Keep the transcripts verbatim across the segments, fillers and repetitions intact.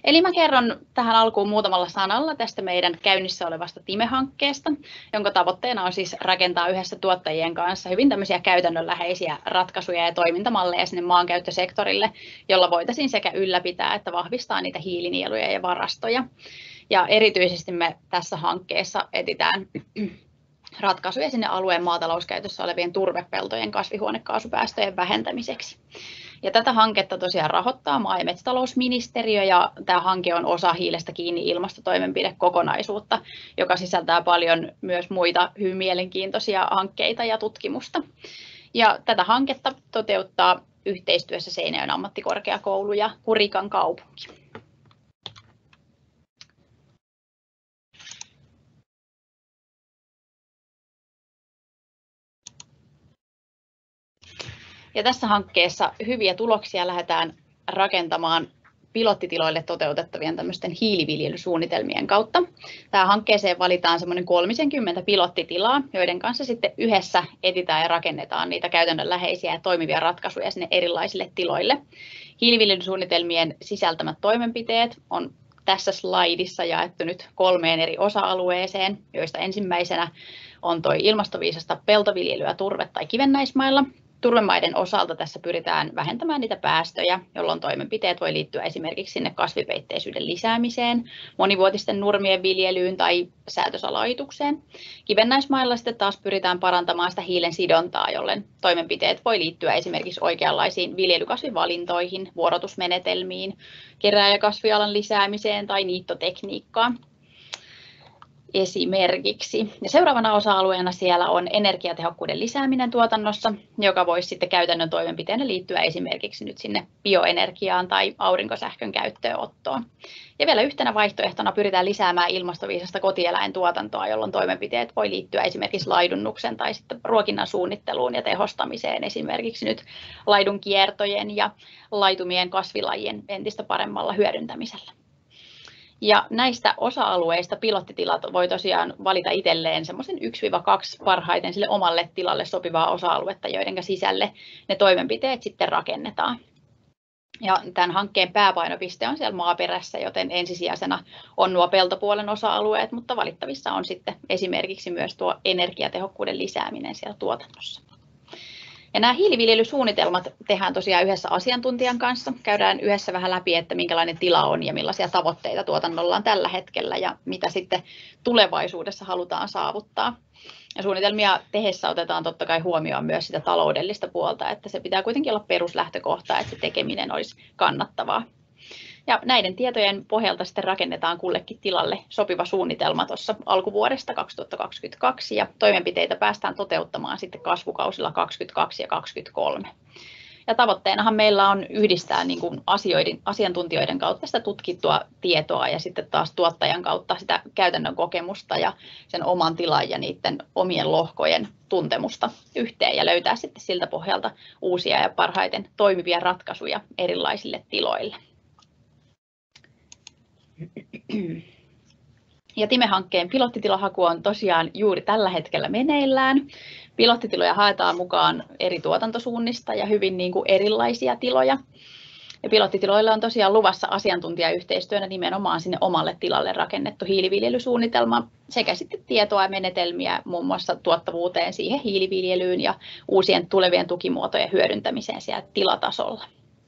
Eli mä kerron tähän alkuun muutamalla sanalla tästä meidän käynnissä olevasta Time-hankkeesta, jonka tavoitteena on siis rakentaa yhdessä tuottajien kanssa hyvin tämmöisiä käytännönläheisiä ratkaisuja ja toimintamalleja sinne maankäyttösektorille, jolla voitaisiin sekä ylläpitää että vahvistaa niitä hiilinieluja ja varastoja. Ja erityisesti me tässä hankkeessa etsitään ratkaisuja sinne alueen maatalouskäytössä olevien turvepeltojen kasvihuonekaasupäästöjen vähentämiseksi. Ja tätä hanketta tosiaan rahoittaa maa- ja metsätalousministeriö, ja tämä hanke on osa Hiilestä kiinni ilmastotoimenpidekokonaisuutta, joka sisältää paljon myös muita hyvin mielenkiintoisia hankkeita ja tutkimusta. Ja tätä hanketta toteuttaa yhteistyössä Seinäjoen ammattikorkeakoulu ja Kurikan kaupunki. Ja tässä hankkeessa hyviä tuloksia lähdetään rakentamaan pilottitiloille toteutettavien tämmöisten hiiliviljelysuunnitelmien kautta. Tähän hankkeeseen valitaan semmoinen kolmekymmentä pilottitilaa, joiden kanssa sitten yhdessä etsitään ja rakennetaan niitä käytännönläheisiä ja toimivia ratkaisuja sinne erilaisille tiloille. Hiiliviljelysuunnitelmien sisältämät toimenpiteet on tässä slaidissa jaettu nyt kolmeen eri osa-alueeseen, joista ensimmäisenä on tuo ilmastoviisasta peltoviljelyä turve- tai kivennäismailla. Turvemaiden osalta tässä pyritään vähentämään niitä päästöjä, jolloin toimenpiteet voi liittyä esimerkiksi sinne kasvipeitteisyyden lisäämiseen, monivuotisten nurmien viljelyyn tai säätösalajitukseen. Kivennäismailla sitten taas pyritään parantamaan sitä hiilen sidontaa, jolloin toimenpiteet voi liittyä esimerkiksi oikeanlaisiin viljelykasvivalintoihin, vuorotusmenetelmiin, kerääjäkasvialan lisäämiseen tai niittotekniikkaan esimerkiksi. Ja seuraavana osa-alueena siellä on energiatehokkuuden lisääminen tuotannossa, joka voisi sitten käytännön toimenpiteenä liittyä esimerkiksi nyt sinne bioenergiaan tai aurinkosähkön käyttöönottoon. Ja vielä yhtenä vaihtoehtona pyritään lisäämään ilmastoviisasta kotieläintuotantoa, jolloin toimenpiteet voi liittyä esimerkiksi laidunnuksen tai sitten ruokinnan suunnitteluun ja tehostamiseen, esimerkiksi nyt laidun kiertojen ja laitumien kasvilajien entistä paremmalla hyödyntämisellä. Ja näistä osa-alueista pilottitilat voi tosiaan valita itselleen semmoisen yksi kaksi parhaiten sille omalle tilalle sopivaa osa-aluetta, joiden sisälle ne toimenpiteet sitten rakennetaan. Ja tämän hankkeen pääpainopiste on siellä maaperässä, joten ensisijaisena on nuo peltopuolen osa-alueet, mutta valittavissa on sitten esimerkiksi myös tuo energiatehokkuuden lisääminen siellä tuotannossa. Ja nämä hiiliviljelysuunnitelmat tehdään tosiaan yhdessä asiantuntijan kanssa. Käydään yhdessä vähän läpi, että minkälainen tila on ja millaisia tavoitteita tuotannolla on tällä hetkellä ja mitä sitten tulevaisuudessa halutaan saavuttaa. Ja suunnitelmia tehdessä otetaan totta kai huomioon myös sitä taloudellista puolta, että se pitää kuitenkin olla peruslähtökohta, että se tekeminen olisi kannattavaa. Ja näiden tietojen pohjalta sitten rakennetaan kullekin tilalle sopiva suunnitelma tuossa alkuvuodesta kaksituhattakaksikymmentäkaksi ja toimenpiteitä päästään toteuttamaan sitten kasvukausilla kaksikymmentäkaksi ja kaksikymmentäkolme. Ja tavoitteenahan meillä on yhdistää niin kuin asioiden, asiantuntijoiden kautta sitä tutkittua tietoa ja sitten taas tuottajan kautta sitä käytännön kokemusta ja sen oman tilan ja niiden omien lohkojen tuntemusta yhteen ja löytää sitten siltä pohjalta uusia ja parhaiten toimivia ratkaisuja erilaisille tiloille. Ja Time-hankkeen pilottitilahaku on tosiaan juuri tällä hetkellä meneillään. Pilottitiloja haetaan mukaan eri tuotantosuunnista ja hyvin niin kuin erilaisia tiloja. Ja pilottitiloille on tosiaan luvassa asiantuntijayhteistyönä nimenomaan sinne omalle tilalle rakennettu hiiliviljelysuunnitelma sekä sitten tietoa ja menetelmiä muun muassa tuottavuuteen, siihen hiiliviljelyyn ja uusien tulevien tukimuotojen hyödyntämiseen siellä tilatasolla.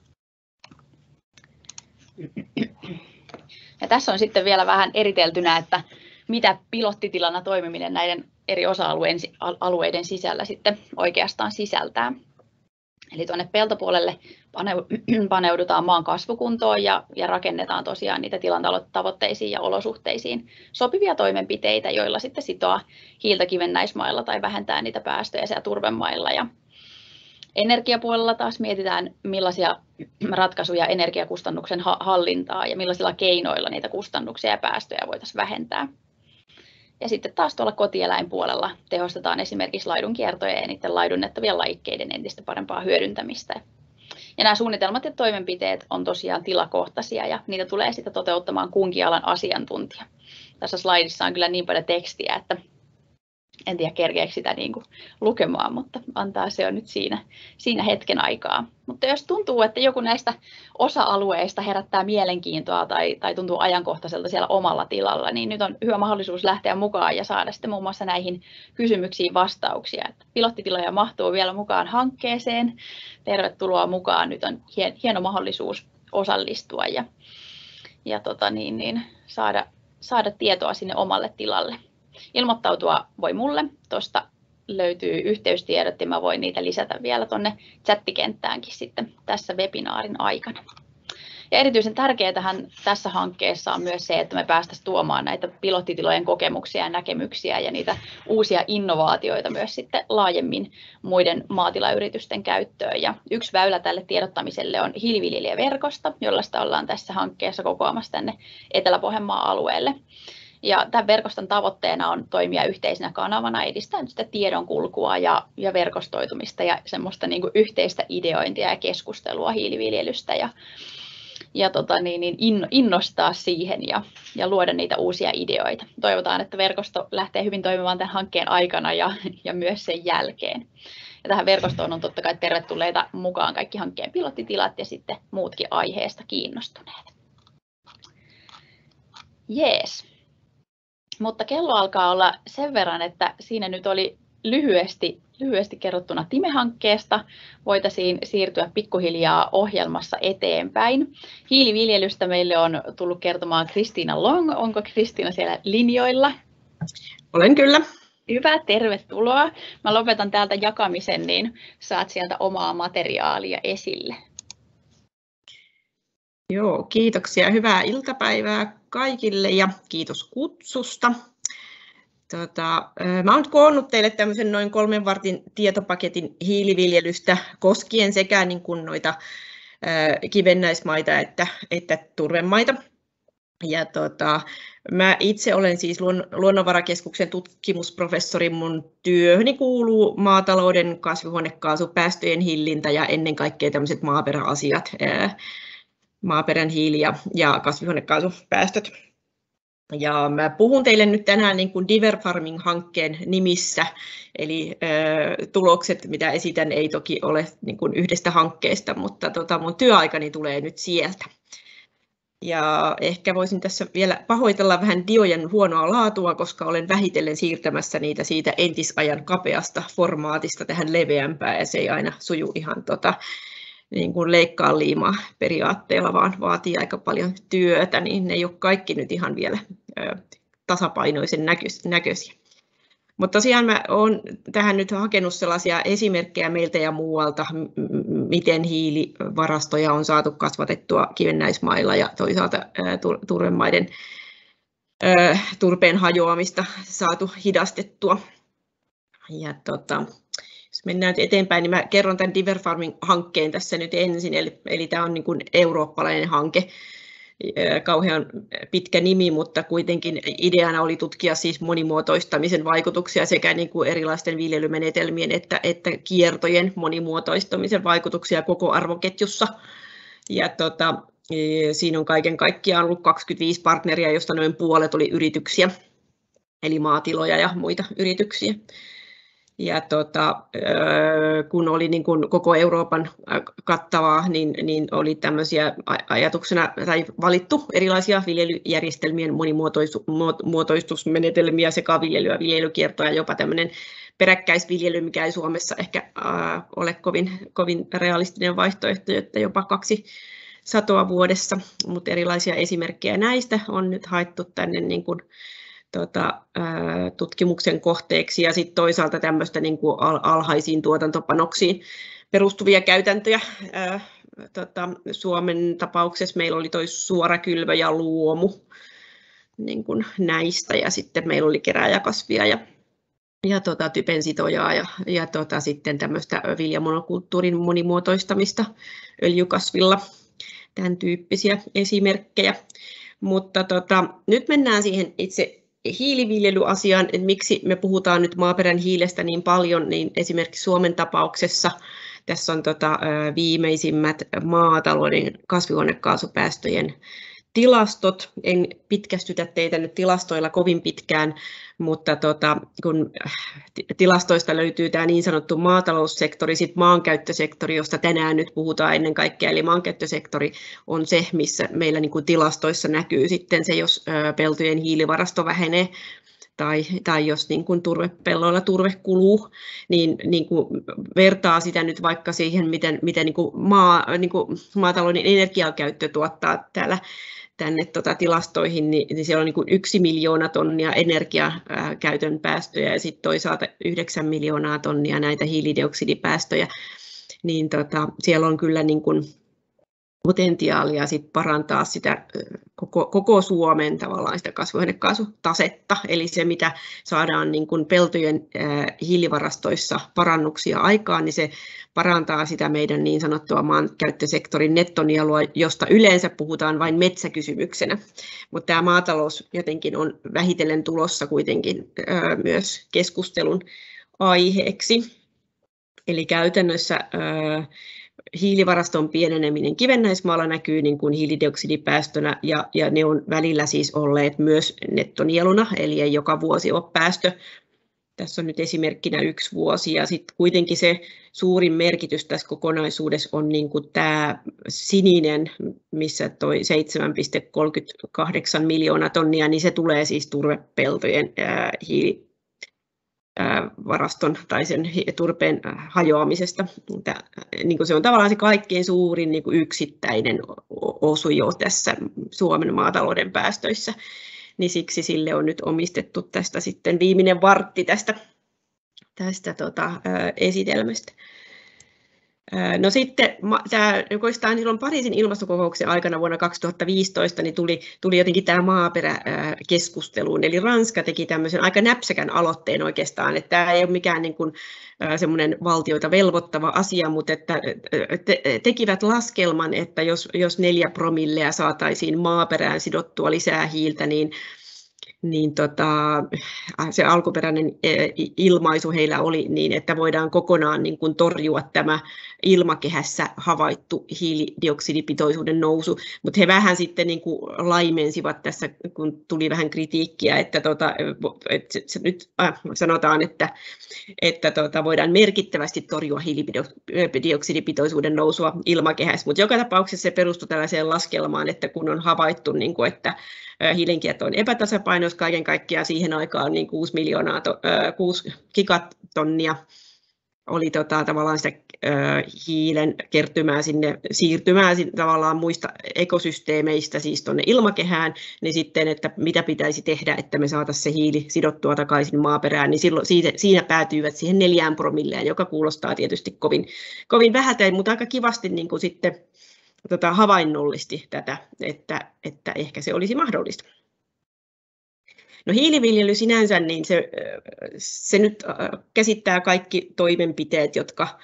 Ja tässä on sitten vielä vähän eriteltynä, että mitä pilottitilana toimiminen näiden eri osa-alueiden sisällä sitten oikeastaan sisältää. Eli tuonne peltopuolelle paneudutaan maan kasvukuntoon ja, ja rakennetaan tosiaan niitä tilan tavoitteisiin ja olosuhteisiin sopivia toimenpiteitä, joilla sitten sitoa hiiltä kivennäismailla tai vähentää niitä päästöjä siellä turvemailla. Ja energiapuolella taas mietitään, millaisia ratkaisuja energiakustannuksen hallintaa ja millaisilla keinoilla niitä kustannuksia ja päästöjä voitaisiin vähentää. Ja sitten taas tuolla kotieläinpuolella tehostetaan esimerkiksi laidunkiertoja ja niiden laidunnettavien lajikkeiden entistä parempaa hyödyntämistä. Ja nämä suunnitelmat ja toimenpiteet on tosiaan tilakohtaisia ja niitä tulee sitten toteuttamaan kunkin alan asiantuntija. Tässä slaidissa on kyllä niin paljon tekstiä, että En tiedä kerkeekö sitä niin kuin lukemaan, mutta antaa se on nyt siinä, siinä hetken aikaa. Mutta jos tuntuu, että joku näistä osa-alueista herättää mielenkiintoa tai, tai tuntuu ajankohtaiselta siellä omalla tilalla, niin nyt on hyvä mahdollisuus lähteä mukaan ja saada sitten muun muassa näihin kysymyksiin vastauksia. Että pilottitiloja mahtuu vielä mukaan hankkeeseen. Tervetuloa mukaan. Nyt on hieno mahdollisuus osallistua ja, ja tota niin, niin, saada, saada tietoa sinne omalle tilalle. Ilmoittautua voi mulle, tuosta löytyy yhteystiedot ja mä voin niitä lisätä vielä tuonne chattikenttäänkin sitten tässä webinaarin aikana. Ja erityisen tärkeätähän tässä hankkeessa on myös se, että me päästäisiin tuomaan näitä pilottitilojen kokemuksia ja näkemyksiä ja niitä uusia innovaatioita myös sitten laajemmin muiden maatilayritysten käyttöön. Ja yksi väylä tälle tiedottamiselle on hiiliviljelijäverkosto, jollaista ollaan tässä hankkeessa kokoamassa tänne Etelä-Pohjanmaan alueelle. Ja tämän verkoston tavoitteena on toimia yhteisenä kanavana edistäen sitä tiedonkulkua ja, ja verkostoitumista ja semmoista niin kuin yhteistä ideointia ja keskustelua hiiliviljelystä ja, ja tota niin, niin innostaa siihen ja, ja luoda niitä uusia ideoita. Toivotaan, että verkosto lähtee hyvin toimimaan tämän hankkeen aikana ja, ja myös sen jälkeen. Ja tähän verkostoon on totta kai tervetulleita mukaan kaikki hankkeen pilottitilat ja sitten muutkin aiheesta kiinnostuneet. Jees. Mutta kello alkaa olla sen verran, että siinä nyt oli lyhyesti, lyhyesti kerrottuna Time-hankkeesta. Voitaisiin siirtyä pikkuhiljaa ohjelmassa eteenpäin. Hiiliviljelystä meille on tullut kertomaan Kristiina Long. Onko Kristiina siellä linjoilla? Olen kyllä. Hyvä, tervetuloa. Mä lopetan täältä jakamisen, niin saat sieltä omaa materiaalia esille. Joo, kiitoksia. Hyvää iltapäivää kaikille ja kiitos kutsusta. Tota, mä olen koonnut teille tämmöisen noin kolmen vartin tietopaketin hiiliviljelystä koskien sekä niin kuin noita kivennäismaita että, että turvemaita. Ja tota, mä itse olen siis Luonnonvarakeskuksen tutkimusprofessori. Mun työhöni kuuluu maatalouden kasvihuonekaasupäästöjen hillintä ja ennen kaikkea tämmöiset maaperäasiat. maaperän hiili- ja, ja kasvihuonekaasupäästöt. Ja mä puhun teille nyt tänään niin kuin Diver Farming-hankkeen nimissä, eli ö, tulokset, mitä esitän, ei toki ole niin kuin yhdestä hankkeesta, mutta tota, mun työaikani tulee nyt sieltä. Ja ehkä voisin tässä vielä pahoitella vähän diojen huonoa laatua, koska olen vähitellen siirtämässä niitä siitä entisajan kapeasta formaatista tähän leveämpään, ja se ei aina suju ihan tota, niin kuin leikkaa liimaa periaatteella, vaan vaatii aika paljon työtä, niin ne ei ole kaikki nyt ihan vielä ö, tasapainoisen näköisiä. Mutta tosiaan mä olen tähän nyt hakenut sellaisia esimerkkejä meiltä ja muualta, miten hiilivarastoja on saatu kasvatettua kivennäismailla ja toisaalta ä, turvemaiden ä, turpeen hajoamista saatu hidastettua. Ja tota, jos mennään eteenpäin, niin mä kerron tämän Diver Farming-hankkeen tässä nyt ensin. Eli, eli tämä on niin kuin eurooppalainen hanke, kauhean pitkä nimi, mutta kuitenkin ideana oli tutkia siis monimuotoistamisen vaikutuksia sekä niin kuin erilaisten viljelymenetelmien että, että kiertojen monimuotoistamisen vaikutuksia koko arvoketjussa. Ja tota, siinä on kaiken kaikkiaan ollut kaksikymmentäviisi partneria, josta noin puolet oli yrityksiä, eli maatiloja ja muita yrityksiä. Ja tota, kun oli niin kuin koko Euroopan kattavaa, niin, niin oli tämmöisiä ajatuksena tai valittu erilaisia viljelyjärjestelmien monimuotoistusmenetelmiä, sekaviljelyä, viljelykiertoa ja jopa tämmöinen peräkkäisviljely, mikä ei Suomessa ehkä äh, ole kovin, kovin realistinen vaihtoehto, että jopa kaksi satoa vuodessa, mutta erilaisia esimerkkejä näistä on nyt haettu tänne niin kuin Tota, tutkimuksen kohteeksi ja sitten toisaalta tämmöistä niin kuin alhaisiin tuotantopanoksiin perustuvia käytäntöjä. Ää, tota, Suomen tapauksessa meillä oli toi suorakylvö ja luomu niin kuin näistä ja sitten meillä oli kerääjäkasvia ja, ja tota, typensitojaa ja, ja tota, sitten tämmöistä viljamonokulttuurin monimuotoistamista öljykasvilla, tämän tyyppisiä esimerkkejä. Mutta tota, nyt mennään siihen itse hiiliviljelyasiaan, että miksi me puhutaan nyt maaperän hiilestä niin paljon, niin esimerkiksi Suomen tapauksessa tässä on tota, viimeisimmät maatalouden kasvihuonekaasupäästöjen tilastot. En pitkästytä teitä nyt tilastoilla kovin pitkään, mutta tota, kun tilastoista löytyy tämä niin sanottu maataloussektori, sitten maankäyttösektori, josta tänään nyt puhutaan ennen kaikkea, eli maankäyttösektori on se, missä meillä niin kuin tilastoissa näkyy sitten se, jos peltojen hiilivarasto vähenee, Tai, tai jos niin kuin turvepelloilla turve kuluu, niin, niin kuin vertaa sitä nyt vaikka siihen, miten, miten niin kuin maa, niin kuin maatalouden energiakäyttö tuottaa täällä tänne tota, tilastoihin, niin, niin siellä on niin kuin yksi miljoona tonnia energiakäytön päästöjä ja sitten toisaalta yhdeksän miljoonaa tonnia näitä hiilidioksidipäästöjä, niin tota, siellä on kyllä niin kuin potentiaalia sit parantaa sitä koko, koko Suomen tavallaan sitä kasvihuonekaasutasetta, eli se mitä saadaan niin kuin peltojen hiilivarastoissa parannuksia aikaan, niin se parantaa sitä meidän niin sanottua maankäyttösektorin nettonielua, josta yleensä puhutaan vain metsäkysymyksenä, mutta tämä maatalous jotenkin on vähitellen tulossa kuitenkin myös keskustelun aiheeksi, eli käytännössä hiilivaraston pieneneminen kivennäismaalla näkyy niin kuin hiilidioksidipäästönä ja, ja ne on välillä siis olleet myös nettonieluna, eli ei joka vuosi ole päästö. Tässä on nyt esimerkkinä yksi vuosi ja sitten kuitenkin se suurin merkitys tässä kokonaisuudessa on niin kuin tämä sininen, missä toi seitsemän pilkku kolmekymmentäkahdeksan miljoonaa tonnia, niin se tulee siis turvepeltojen ää, hiili varaston tai sen turpeen hajoamisesta. Niin kuin se on tavallaan se kaikkein suurin niin kuin yksittäinen osio tässä Suomen maatalouden päästöissä, niin siksi sille on nyt omistettu tästä sitten viimeinen vartti tästä, tästä tota, esitelmästä. No sitten tämä, oikeastaan silloin Pariisin ilmastokokouksen aikana vuonna kaksituhattaviisitoista niin tuli, tuli jotenkin tämä maaperäkeskusteluun, eli Ranska teki tämmöisen aika näpsäkän aloitteen oikeastaan, että tämä ei ole mikään niin kuin semmoinen valtioita velvoittava asia, mutta että te, tekivät laskelman, että jos, jos neljä promillea saataisiin maaperään sidottua lisää hiiltä, niin niin tota, se alkuperäinen ilmaisu heillä oli niin, että voidaan kokonaan niin kuin torjua tämä ilmakehässä havaittu hiilidioksidipitoisuuden nousu, mutta he vähän sitten niin kuin laimensivat tässä, kun tuli vähän kritiikkiä, että, tota, että se nyt äh, sanotaan, että, että tota, voidaan merkittävästi torjua hiilidioksidipitoisuuden nousua ilmakehässä, mutta joka tapauksessa se perustui tällaiseen laskelmaan, että kun on havaittu, niin kuin, että hiilenkierto on epätasapainossa kaiken kaikkiaan siihen aikaan niin kuusi miljoonaa, kuusi gigatonnia oli tota, tavallaan sitä hiilen kertymää sinne, siirtymää sinne, tavallaan muista ekosysteemeistä siis tuonne ilmakehään, niin sitten, että mitä pitäisi tehdä, että me saataisiin se hiili sidottua takaisin maaperään, niin silloin siitä, siinä päätyivät siihen neljään promilleen, joka kuulostaa tietysti kovin, kovin vähältä, mutta aika kivasti niin kuin sitten Tota, havainnollisti tätä, että, että ehkä se olisi mahdollista. No hiiliviljely sinänsä, niin se, se nyt käsittää kaikki toimenpiteet, jotka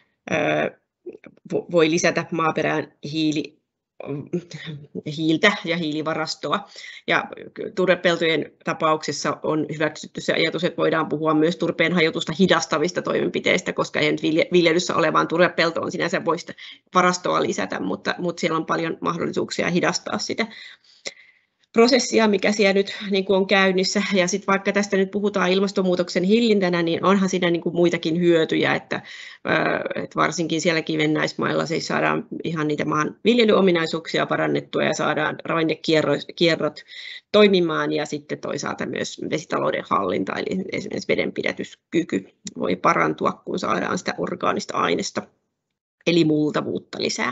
voi lisätä maaperään hiili, hiiltä ja hiilivarastoa. Ja turvepeltojen tapauksessa on hyväksytty se ajatus, että voidaan puhua myös turpeen hajotusta hidastavista toimenpiteistä, koska ei nyt viljelyssä olevaan turvepeltoon sinänsä voi sitä varastoa lisätä, mutta, mutta siellä on paljon mahdollisuuksia hidastaa sitä prosessia, mikä siellä nyt niin kuin on käynnissä. Ja sitten vaikka tästä nyt puhutaan ilmastonmuutoksen hillintänä, niin onhan siinä niin kuin muitakin hyötyjä, että, että varsinkin siellä kivennäismailla siis saadaan ihan niitä maan viljelyominaisuuksia parannettua ja saadaan ravinnekierrot toimimaan ja sitten toisaalta myös vesitalouden hallinta, eli esimerkiksi vedenpidätyskyky voi parantua, kun saadaan sitä orgaanista aineesta, eli multavuutta lisää.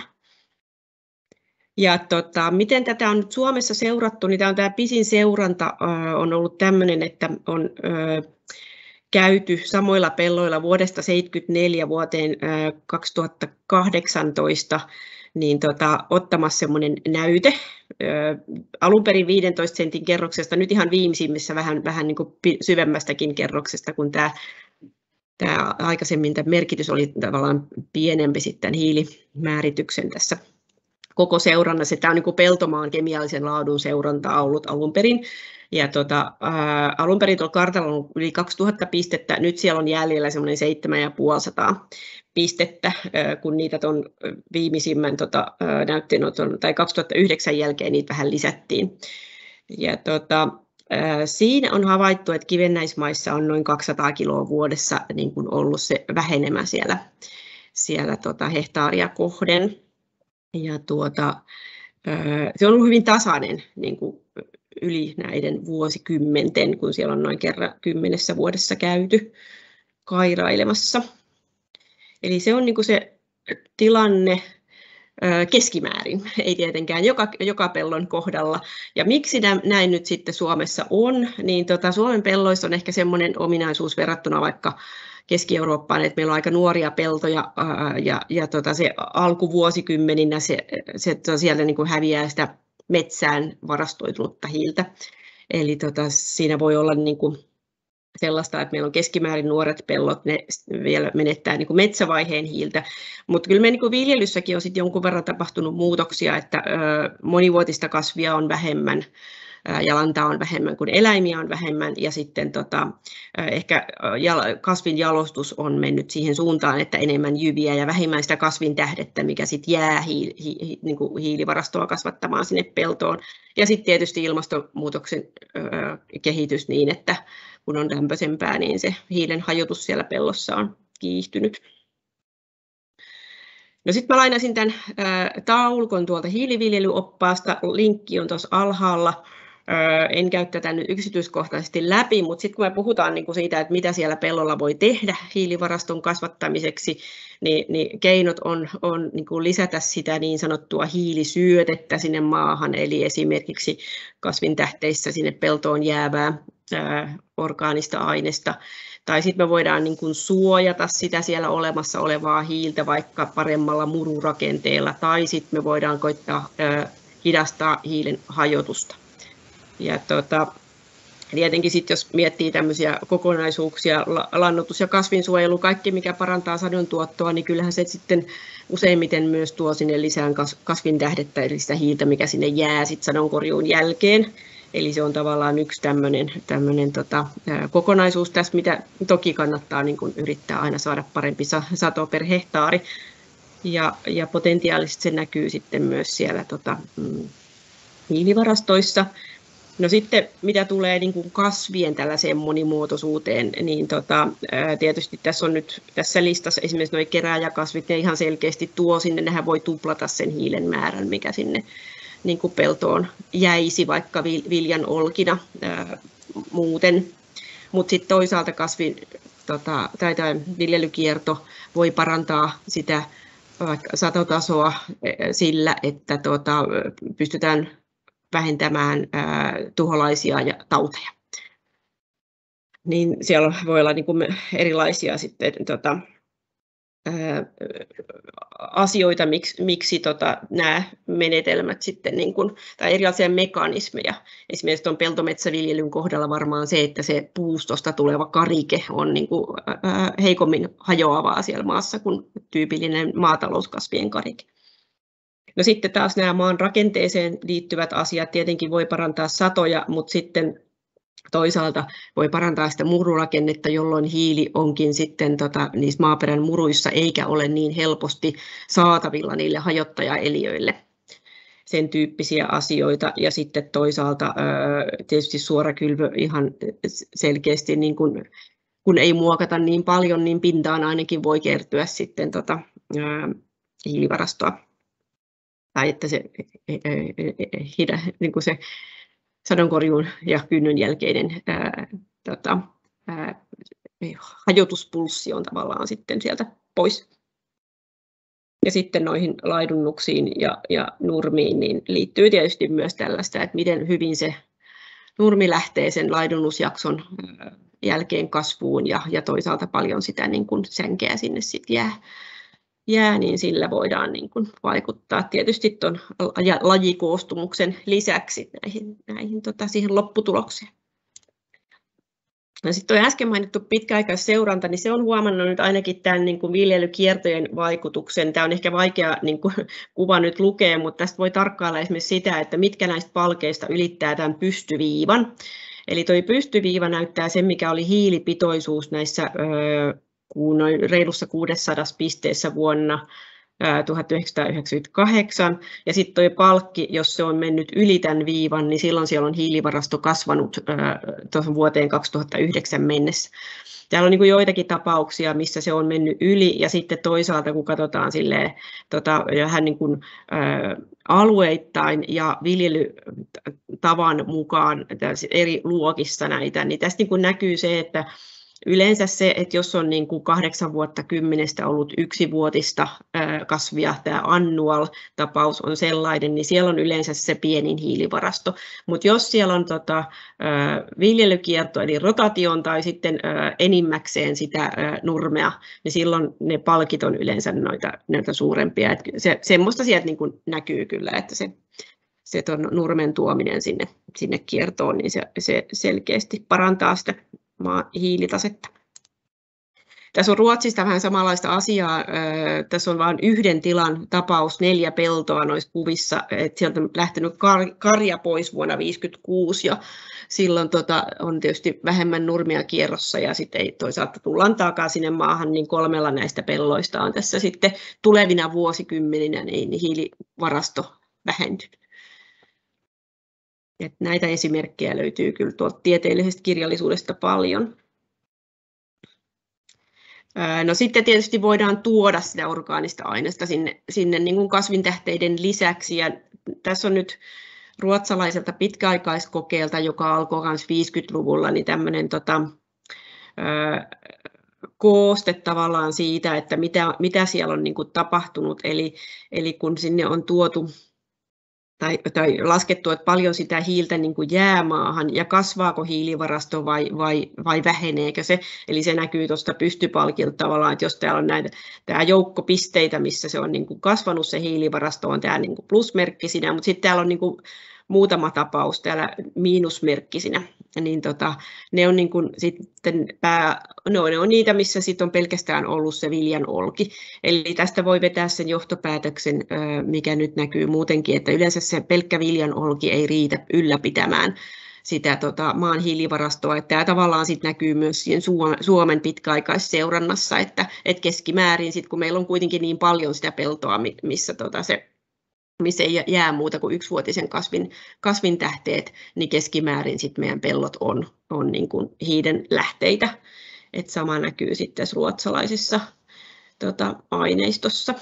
Ja tota, miten tätä on nyt Suomessa seurattu, niin tämä, on, tämä pisin seuranta äh, on ollut tämmöinen, että on äh, käyty samoilla pelloilla vuodesta tuhatyhdeksänsataaseitsemänkymmentäneljä vuoteen äh, kaksituhattakahdeksantoista niin tota, ottamassa semmoinen näyte äh, alun perin viidentoista sentin kerroksesta, nyt ihan viimeisimmissä vähän, vähän niin kuin syvemmästäkin kerroksesta, kun tämä Tämä aikaisemmin tämä merkitys oli tavallaan pienempi sitten hiilimäärityksen tässä koko seurannassa. Tämä on niin kuin peltomaan kemiallisen laadun seurantaa ollut alun perin. Ja tota, ää, alun perin tuolla kartalla on yli kaksituhatta pistettä, nyt siellä on jäljellä semmoinen seitsemäntuhatta viisisataa pistettä, kun niitä tuon viimeisimmän tota, näytteenoton tai kaksituhattayhdeksän jälkeen niitä vähän lisättiin. Ja, tota, siinä on havaittu, että kivennäismaissa on noin kaksisataa kiloa vuodessa niin kuin ollut se vähenemä siellä, siellä tota, hehtaaria kohden. Ja tuota, se on ollut hyvin tasainen niin kuin yli näiden vuosikymmenten, kun siellä on noin kerran kymmenessä vuodessa käyty kairailemassa. Eli se on niin kuin se tilanne keskimäärin, ei tietenkään joka, joka pellon kohdalla. Ja miksi näin nyt sitten Suomessa on, niin tota, Suomen pelloissa on ehkä semmoinen ominaisuus verrattuna vaikka Keski-Eurooppaan, että meillä on aika nuoria peltoja ää, ja, ja tota, se alkuvuosikymmeninä se, se sieltä niin kuin häviää sitä metsään varastoitunutta hiiltä. Eli tota, siinä voi olla niin kuin sellaista, että meillä on keskimäärin nuoret pellot, ne vielä menettää niin kuin metsävaiheen hiiltä, mutta kyllä me niin kuin viljelyssäkin on sitten jonkun verran tapahtunut muutoksia, että monivuotista kasvia on vähemmän ja lantaa on vähemmän kuin eläimiä on vähemmän ja sitten tota, ehkä kasvin jalostus on mennyt siihen suuntaan, että enemmän jyviä ja vähemmän sitä kasvin tähdettä, mikä sitten jää hiili, hi, niin kuin hiilivarastoa kasvattamaan sinne peltoon. Ja sitten tietysti ilmastonmuutoksen ö, kehitys niin, että kun on lämpöisempää, niin se hiilen hajotus siellä pellossa on kiihtynyt. No sitten mä lainasin tämän ä, taulukon tuolta hiiliviljelyoppaasta, linkki on tuossa alhaalla. En käy tätä nyt yksityiskohtaisesti läpi, mutta sitten kun me puhutaan niin kuin siitä, että mitä siellä pellolla voi tehdä hiilivaraston kasvattamiseksi, niin, niin keinot on, on niin kuin lisätä sitä niin sanottua hiilisyötettä sinne maahan, eli esimerkiksi kasvintähteissä sinne peltoon jäävää ää, orgaanista aineesta, tai sitten me voidaan niin kuin suojata sitä siellä olemassa olevaa hiiltä vaikka paremmalla mururakenteella, tai sitten me voidaan koittaa ää, hidastaa hiilen hajotusta. Ja tuota, tietenkin sitten jos miettii tämmöisiä kokonaisuuksia, lannoitus ja kasvinsuojelu, kaikki mikä parantaa sadon tuottoa, niin kyllähän se sitten useimmiten myös tuo sinne lisään kasvintähdettä, eli sitä hiiltä, mikä sinne jää sitten sadonkorjuun jälkeen. Eli se on tavallaan yksi tämmöinen, tämmöinen tota, kokonaisuus tässä, mitä toki kannattaa niin kun yrittää aina saada parempi sato per hehtaari. Ja, ja potentiaalisesti se näkyy sitten myös siellä tota, mm, hiilivarastoissa. No sitten mitä tulee niin kuin kasvien tällaiseen monimuotoisuuteen, niin tota, tietysti tässä on nyt tässä listassa esimerkiksi nuo kerääjäkasvit, ne ihan selkeästi tuo sinne, nehän voi tuplata sen hiilen määrän, mikä sinne niin kuin peltoon jäisi vaikka viljan olkina ää, muuten. Mutta sitten toisaalta kasvin tota, tai, tai viljelykierto voi parantaa sitä vaikka satotasoa sillä, että tota, pystytään vähentämään ää, tuholaisia ja tauteja. Niin siellä voi olla niin kuin erilaisia sitten, tota, ää, asioita, miksi, miksi tota, nämä menetelmät sitten, niin kuin, tai erilaisia mekanismeja. Esimerkiksi tuon peltometsäviljelyn kohdalla varmaan se, että se puustosta tuleva karike on niin kuin, ää, heikommin hajoavaa siellä maassa kuin tyypillinen maatalouskasvien karike. No sitten taas nämä maan rakenteeseen liittyvät asiat tietenkin voi parantaa satoja, mutta sitten toisaalta voi parantaa sitä mururakennetta, jolloin hiili onkin sitten tota, niissä maaperän muruissa eikä ole niin helposti saatavilla niille hajottajaeliöille. Sen tyyppisiä asioita ja sitten toisaalta tietysti suorakylvö ihan selkeästi, niin kun, kun ei muokata niin paljon, niin pintaan ainakin voi kertyä sitten tota, hiilivarastoa. Tai että se, hidä, niin kuin se sadonkorjuun ja kynnyn jälkeinen ää, tota, ää, hajotuspulssi on tavallaan sitten sieltä pois. Ja sitten noihin laidunnuksiin ja, ja nurmiin niin liittyy tietysti myös tällaista, että miten hyvin se nurmi lähtee sen laidunnusjakson ää, jälkeen kasvuun ja, ja toisaalta paljon sitä niin kuin sänkeä sinne sitten jää. jää, niin sillä voidaan niin kuin vaikuttaa tietysti tuon lajikoostumuksen lisäksi näihin, näihin, tota, siihen lopputulokseen. No sitten tuo äsken mainittu pitkäaikaisseuranta, niin se on huomannut nyt ainakin tämän niin kuin viljelykiertojen vaikutuksen. Tämä on ehkä vaikea niin kuin, kuva nyt lukea, mutta tästä voi tarkkailla esimerkiksi sitä, että mitkä näistä palkeista ylittää tämän pystyviivan. Eli tuo pystyviiva näyttää sen, mikä oli hiilipitoisuus näissä öö, noin reilussa kuusisataa pisteessä vuonna tuhatyhdeksänsataayhdeksänkymmentäkahdeksan, ja sitten tuo palkki, jos se on mennyt yli tämän viivan, niin silloin siellä on hiilivarasto kasvanut tuohon vuoteen kaksituhattayhdeksän mennessä. Täällä on niin kuin joitakin tapauksia, missä se on mennyt yli, ja sitten toisaalta, kun katsotaan silleen, tota, vähän niin kuin, ä, alueittain ja viljelytavan mukaan eri luokissa näitä, niin tästä niin kuin näkyy se, että yleensä se, että jos on niin kuin kahdeksan vuotta kymmenestä ollut yksivuotista kasvia, tämä annual-tapaus on sellainen, niin siellä on yleensä se pienin hiilivarasto. Mutta jos siellä on tota, viljelykierto, eli rotation tai sitten enimmäkseen sitä nurmea, niin silloin ne palkit on yleensä noita, noita suurempia. Et se, semmoista sieltä niin kuin näkyy kyllä, että se, se ton nurmen tuominen sinne, sinne kiertoon, niin se, se selkeästi parantaa sitä maan hiilitasetta. Tässä on Ruotsista vähän samanlaista asiaa. Tässä on vain yhden tilan tapaus, neljä peltoa noissa kuvissa. Et sieltä on lähtenyt karja pois vuonna tuhatyhdeksänsataaviisikymmentäkuusi ja silloin tota, on tietysti vähemmän nurmia kierrossa ja sitten ei toisaalta tullaan takaisin sinne maahan, niin kolmella näistä pelloista on tässä sitten tulevina vuosikymmeninä niin hiilivarasto vähentynyt. Et näitä esimerkkejä löytyy kyllä tuolta tieteellisestä kirjallisuudesta paljon. No sitten tietysti voidaan tuoda sitä orgaanista aineesta sinne, sinne niin kuin kasvintähteiden lisäksi. Ja tässä on nyt ruotsalaiselta pitkäaikaiskokeelta, joka alkoi myös viisikymmentäluvulla, niin tämmöinen tota, kooste tavallaan siitä, että mitä, mitä siellä on niin kuin tapahtunut. Eli, eli kun sinne on tuotu Tai, tai laskettu, että paljon sitä hiiltä niin kuin jää maahan ja kasvaako hiilivarasto vai, vai, vai väheneekö se. Eli se näkyy tuosta pystypalkilta tavallaan, että jos täällä on näitä, tämä joukko pisteitä, missä se on niin kuin kasvanut se hiilivarasto, on tämä niin kuin plusmerkkisinä, mutta sitten täällä on niin kuin muutama tapaus täällä miinusmerkkisinä, niin tota, ne on niin kuin sitten pää, no, ne on niitä, missä sitten on pelkästään ollut se viljan olki. Eli tästä voi vetää sen johtopäätöksen, mikä nyt näkyy muutenkin, että yleensä se pelkkä viljan olki ei riitä ylläpitämään sitä tota, maan hiilivarastoa. Että tämä tavallaan sit näkyy myös siinä Suomen pitkäaikaisseurannassa, että et keskimäärin, sit, kun meillä on kuitenkin niin paljon sitä peltoa, missä tota, se missä ei jää muuta kuin yksivuotisen kasvin, kasvin tähteet, niin keskimäärin sit meidän pellot on, on niin kuin hiiden lähteitä. Et sama näkyy sitten ruotsalaisissa tota, aineistossa.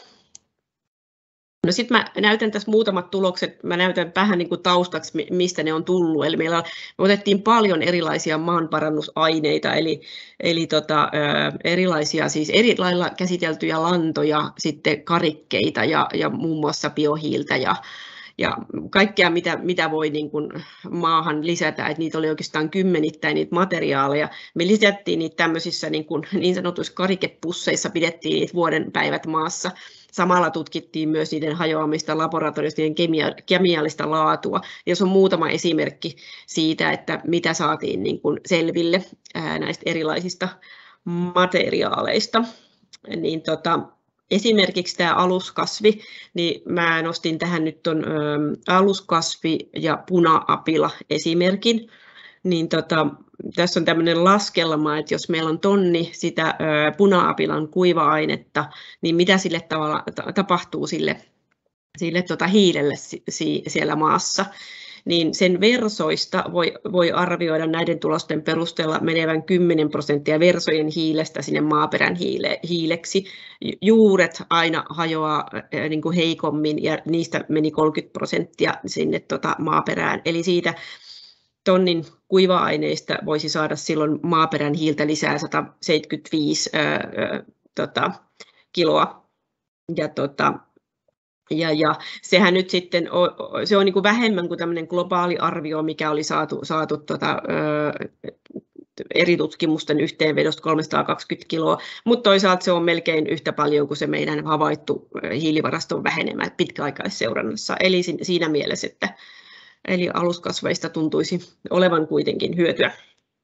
No sitten mä näytän tässä muutamat tulokset, mä näytän vähän niin kuin taustaksi, mistä ne on tullut. Eli meillä me otettiin paljon erilaisia maanparannusaineita, eli, eli tota, erilaisia siis eri lailla käsiteltyjä lantoja, sitten karikkeita ja, ja muun muassa biohiiltä ja, ja kaikkea, mitä, mitä voi niin kuin maahan lisätä, että niitä oli oikeastaan kymmenittäin niitä materiaaleja. Me lisättiin niitä tämmöisissä niin, kuin, niin sanotuissa karikepusseissa, pidettiin niitä vuoden päivät maassa. Samalla tutkittiin myös niiden hajoamista laboratoriosta, niiden kemia, kemiallista laatua. Jos on muutama esimerkki siitä, että mitä saatiin niin kuin selville ää, näistä erilaisista materiaaleista, niin tota, esimerkiksi tämä aluskasvi, niin mä nostin tähän nyt ton ä, aluskasvi ja puna-apila esimerkin. Niin tota, tässä on tämmöinen laskelma, että jos meillä on tonni sitä ä, puna-apilan kuiva-ainetta, niin mitä sille tavalla tapahtuu sille, sille tota hiilelle si, siellä maassa. Niin sen versoista voi, voi arvioida näiden tulosten perusteella menevän kymmenen prosenttia versojen hiilestä sinne maaperän hiile, hiileksi. Juuret aina hajoaa äh, niin kuin heikommin ja niistä meni kolmekymmentä prosenttia sinne tota maaperään. Eli siitä tonnin kuiva-aineista voisi saada silloin maaperän hiiltä lisää sata seitsemänkymmentäviisi ää, ää, tota, kiloa. Ja, tota, ja, ja sehän nyt sitten on, se on niin kuin vähemmän kuin tämmöinen globaali arvio, mikä oli saatu, saatu tota, ää, eri tutkimusten yhteenvedosta kolmesataakaksikymmentä kiloa, mutta toisaalta se on melkein yhtä paljon kuin se meidän havaittu hiilivaraston vähenemä pitkäaikaisseurannassa. Eli siinä mielessä, että eli aluskasveista tuntuisi olevan kuitenkin hyötyä.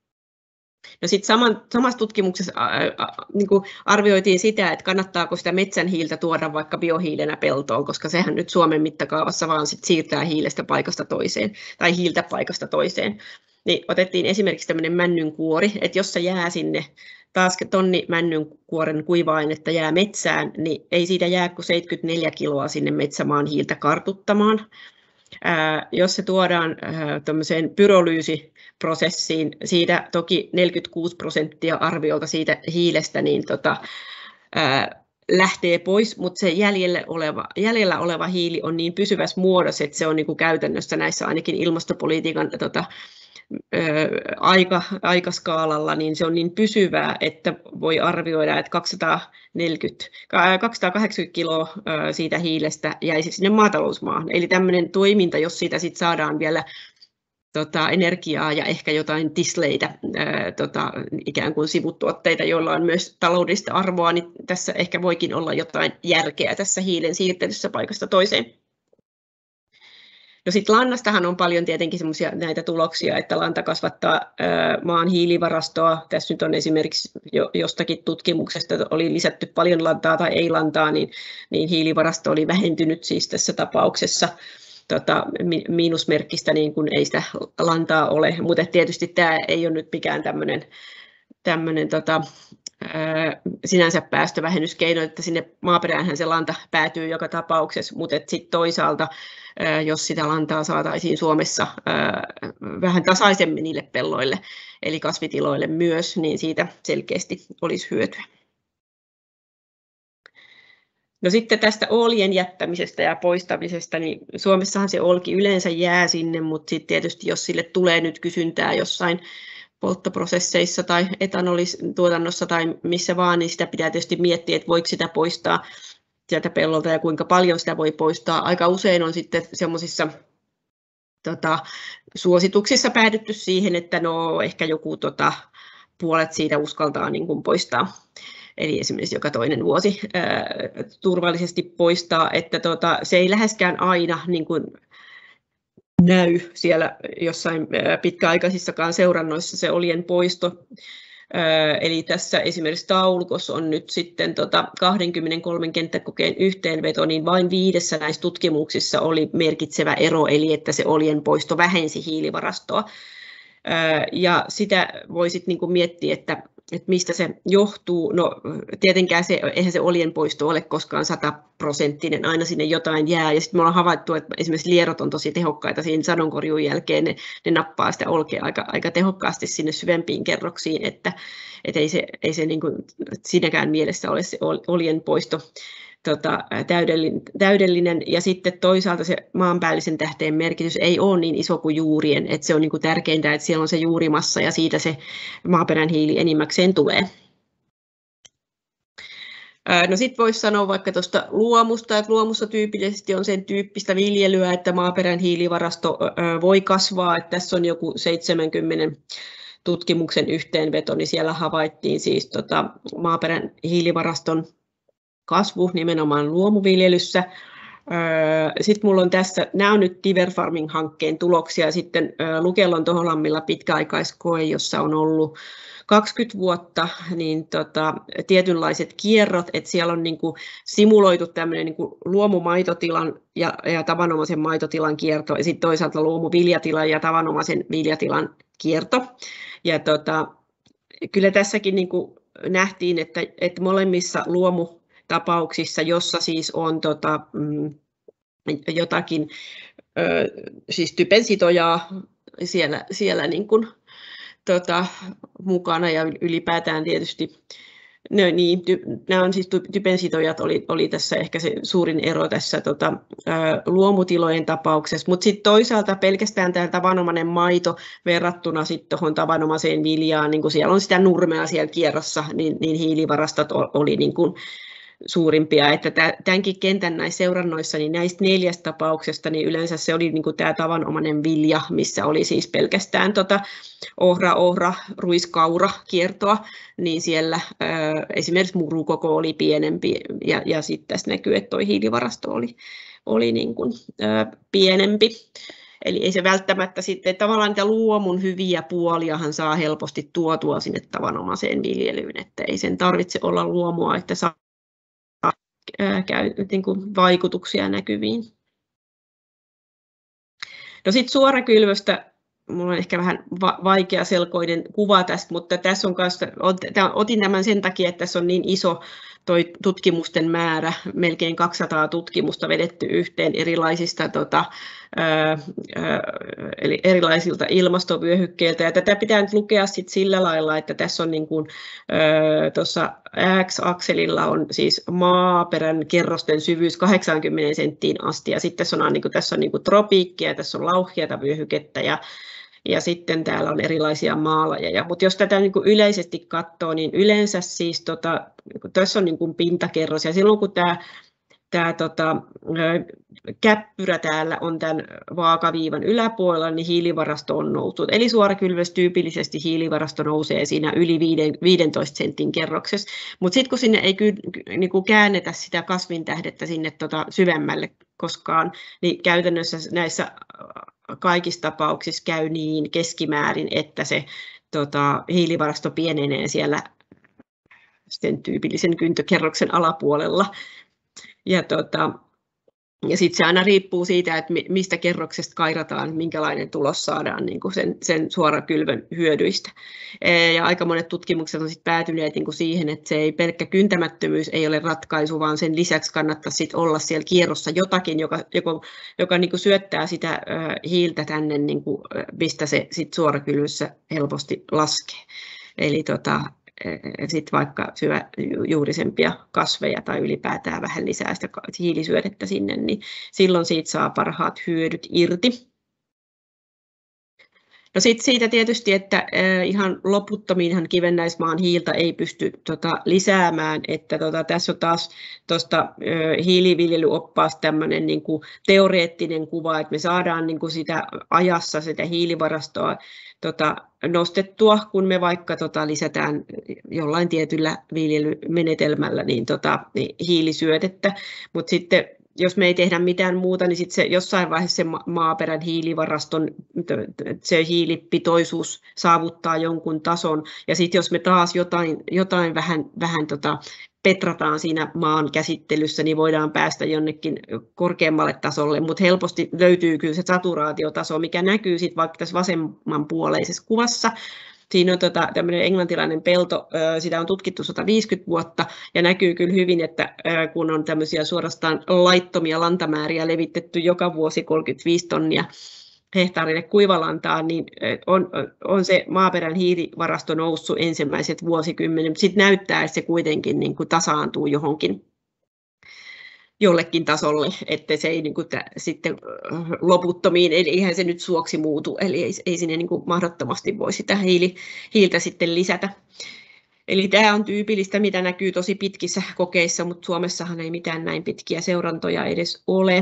No sitten saman, samassa tutkimuksessa ää, ää, niin kuin arvioitiin sitä, että kannattaako sitä metsän hiiltä tuoda vaikka biohiilenä peltoon, koska sehän nyt Suomen mittakaavassa vaan sit siirtää hiilestä paikasta toiseen tai hiiltä paikasta toiseen. Niin otettiin esimerkiksi tämmöinen männynkuori, että jos se jää sinne taas tonni männynkuoren kuiva-ainetta jää metsään, niin ei siitä jää kuin seitsemänkymmentäneljä kiloa sinne metsämaan hiiltä kartuttamaan. Ää, jos se tuodaan tuommoiseen pyrolyysiprosessiin, siitä toki neljäkymmentäkuusi prosenttia arviolta siitä hiilestä niin tota, ää, lähtee pois, mutta se jäljellä oleva, jäljellä oleva hiili on niin pysyvässä muodossa, että se on niin kuin käytännössä näissä ainakin ilmastopolitiikan tota, aika, aikaskaalalla, niin se on niin pysyvää, että voi arvioida, että kaksisataaneljäkymmentä, kaksisataakahdeksankymmentä kiloa siitä hiilestä jäisi sinne maatalousmaahan. Eli tämmöinen toiminta, jos siitä sit saadaan vielä tota, energiaa ja ehkä jotain tisleitä, ää, tota, ikään kuin sivutuotteita, joilla on myös taloudellista arvoa, niin tässä ehkä voikin olla jotain järkeä tässä hiilen siirtelyssä paikasta toiseen. No sitten lannastahan on paljon tietenkin semmoisia näitä tuloksia, että lanta kasvattaa ää, maan hiilivarastoa. Tässä nyt on esimerkiksi jo, jostakin tutkimuksesta oli lisätty paljon lantaa tai ei lantaa, niin, niin hiilivarasto oli vähentynyt siis tässä tapauksessa. Tota, miinusmerkkistä, niin kuin ei sitä lantaa ole, mutta tietysti tämä ei ole nyt mikään tämmöinen tämmöinen tota, ää, sinänsä päästövähennyskeino, että sinne maaperäänhän se lanta päätyy joka tapauksessa, mutta sitten toisaalta, ää, jos sitä lantaa saataisiin Suomessa ää, vähän tasaisemmin niille pelloille, eli kasvitiloille myös, niin siitä selkeästi olisi hyötyä. No sitten tästä oljien jättämisestä ja poistamisesta, niin Suomessahan se olki yleensä jää sinne, mutta sitten tietysti jos sille tulee nyt kysyntää jossain polttoprosesseissa tai etanolituotannossa tai missä vaan, niin sitä pitää tietysti miettiä, että voiko sitä poistaa sieltä pellolta ja kuinka paljon sitä voi poistaa. Aika usein on sitten semmoisissa tota, suosituksissa päädytty siihen, että no ehkä joku tota, puolet siitä uskaltaa niin kuin poistaa. Eli esimerkiksi joka toinen vuosi ää, turvallisesti poistaa, että tota, se ei läheskään aina niin kuin näy siellä jossain ää, pitkäaikaisissakaan seurannoissa se oljen poisto. Ää, eli tässä esimerkiksi taulukossa on nyt sitten tota, kaksikymmentäkolme kenttäkokeen yhteenveto, niin vain viidessä näissä tutkimuksissa oli merkitsevä ero, eli että se oljen poisto vähensi hiilivarastoa. Ää, ja sitä voi sitten niin kuin miettiä, että että mistä se johtuu. No tietenkään se, eihän se oljen poisto ole koskaan sataprosenttinen, aina sinne jotain jää. Ja sitten me ollaan havaittu, että esimerkiksi lierot on tosi tehokkaita siinä sadonkorjuun jälkeen, ne, ne nappaa sitä olkea aika, aika tehokkaasti sinne syvempiin kerroksiin, että et ei se, ei se niin kuin siinäkään mielessä ole se oljen poisto tota, täydellinen, täydellinen. Ja sitten toisaalta se maanpäällisen tähteen merkitys ei ole niin iso kuin juurien, että se on niin kuin tärkeintä, että siellä on se juurimassa ja siitä se maaperän hiili enimmäkseen tulee. No sitten voisi sanoa vaikka tuosta luomusta, että luomussa tyypillisesti on sen tyyppistä viljelyä, että maaperän hiilivarasto voi kasvaa, että tässä on joku seitsemänkymmentä tutkimuksen yhteenveto, niin siellä havaittiin siis tota maaperän hiilivaraston kasvu nimenomaan luomuviljelyssä. Sitten minulla on tässä, nämä on nyt Diver Farming-hankkeen tuloksia, sitten Lukellon Toholammilla pitkäaikaiskoe, jossa on ollut kaksikymmentä vuotta, niin tota, tietynlaiset kierrot, että siellä on niinku simuloitu tämmöinen niinku luomumaitotilan ja, ja tavanomaisen maitotilan kierto, ja sitten toisaalta luomuviljatilan ja tavanomaisen viljatilan kierto. Ja tota, kyllä tässäkin niinku nähtiin, että, että molemmissa luomu tapauksissa, jossa siis on tota, mm, jotakin ö, siis typensitojaa siellä, siellä niin kuin, tota, mukana ja ylipäätään tietysti no, niin, ty, nämä on siis typensitojat oli, oli tässä ehkä se suurin ero tässä tota, ö, luomutilojen tapauksessa, mutta sitten toisaalta pelkästään tämä tavanomainen maito verrattuna sitten tuohon tavanomaiseen viljaan, niin kun siellä on sitä nurmea siellä kierrossa, niin, niin hiilivarastot oli niin kuin suurimpia, että tämänkin kentän näissä seurannoissa, niin näistä neljästä tapauksesta, niin yleensä se oli niin kuin tämä tavanomainen vilja, missä oli siis pelkästään tota ohra, ohra, ruiskaura kiertoa, niin siellä ö, esimerkiksi murukoko oli pienempi, ja, ja sitten tässä näkyy, että tuo hiilivarasto oli, oli niin kuin, ö, pienempi. Eli ei se välttämättä sitten, tavallaan niitä luomun hyviä puoliahan saa helposti tuotua sinne tavanomaiseen viljelyyn, että ei sen tarvitse olla luomua, että saa käy niin kuin vaikutuksia näkyviin. No sitten suorakylvöstä mulla on ehkä vähän va- vaikeaselkoinen kuva tästä, mutta tässä on kanssa, otin tämän sen takia, että tässä on niin iso toi tutkimusten määrä, melkein kaksisataa tutkimusta vedetty yhteen erilaisista tota, ää, ää, eli erilaisilta ilmastovyöhykkeiltä. Ja tätä pitää nyt lukea sit sillä lailla, että tässä on niin kuin, tuossa X-akselilla on siis maaperän kerrosten syvyys kahdeksankymmentä senttiin asti, ja sitten tässä on, niin kuin, tässä on niin kuin tropiikkia, tässä on lauhkeata vyöhykettä, ja Ja sitten täällä on erilaisia maalajeja. Mutta jos tätä niin kuin yleisesti katsoo, niin yleensä siis tota, tässä on niin kuin pintakerros. Ja silloin kun tämä, tämä tota, käppyrä täällä on tämän vaakaviivan yläpuolella, niin hiilivarasto on noussut. Eli suorakylvyssä tyypillisesti hiilivarasto nousee siinä yli viidentoista sentin kerroksessa. Mutta sitten kun sinne ei niin kuin käännetä sitä kasvintähdettä sinne tota syvemmälle koskaan, niin käytännössä näissä kaikissa tapauksissa käy niin keskimäärin, että se tota, hiilivarasto pienenee siellä sen tyypillisen kyntökerroksen alapuolella. Ja, tota, ja sitten se aina riippuu siitä, että mistä kerroksesta kairataan, minkälainen tulos saadaan niin kuin sen, sen suorakylvön hyödyistä. Ja aika monet tutkimukset on sit päätyneet niin kuin siihen, että se ei pelkkä kyntämättömyys ei ole ratkaisu, vaan sen lisäksi kannattaa sit olla siellä kierrossa jotakin, joka, joka, joka niin kuin syöttää sitä hiiltä tänne, niin kuin, mistä se sit suorakylvyssä helposti laskee. Eli tota, sitten vaikka syö juurisempia kasveja tai ylipäätään vähän lisää sitä hiilisyötettä sinne, niin silloin siitä saa parhaat hyödyt irti. No sitten siitä tietysti, että ihan loputtomiinhan kivennäismaan hiiltä ei pysty tota, lisäämään, että tota, tässä on taas tuosta hiiliviljelyoppaasta tämmöinen niin kuin teoreettinen kuva, että me saadaan niin kuin sitä ajassa sitä hiilivarastoa tota, nostettua, kun me vaikka tota, lisätään jollain tietyllä viljelymenetelmällä niin, tota, niin hiilisyötettä, mutta sitten jos me ei tehdä mitään muuta, niin sit se jossain vaiheessa se maaperän hiilivaraston se hiilipitoisuus saavuttaa jonkun tason. Ja sitten jos me taas jotain, jotain vähän, vähän tota petrataan siinä maan käsittelyssä, niin voidaan päästä jonnekin korkeammalle tasolle. Mutta helposti löytyy kyllä se saturaatiotaso, mikä näkyy sitten vaikka tässä vasemmanpuoleisessa kuvassa. Siinä on tota, tämmöinen englantilainen pelto, sitä on tutkittu sata viisikymmentä vuotta ja näkyy kyllä hyvin, että kun on tämmöisiä suorastaan laittomia lantamääriä levitetty joka vuosi kolmekymmentäviisi tonnia hehtaarille kuivalantaa, niin on, on se maaperän hiilivarasto noussut ensimmäiset vuosikymmenet, mutta sitten näyttää, että se kuitenkin niin kuin tasaantuu johonkin jollekin tasolle, että se ei niin kuin t- sitten loputtomiin, eli eihän se nyt suoksi muutu, eli ei, ei sinne niin kuin mahdottomasti voi sitä hiili, hiiltä sitten lisätä. Eli tämä on tyypillistä, mitä näkyy tosi pitkissä kokeissa, mutta Suomessahan ei mitään näin pitkiä seurantoja edes ole.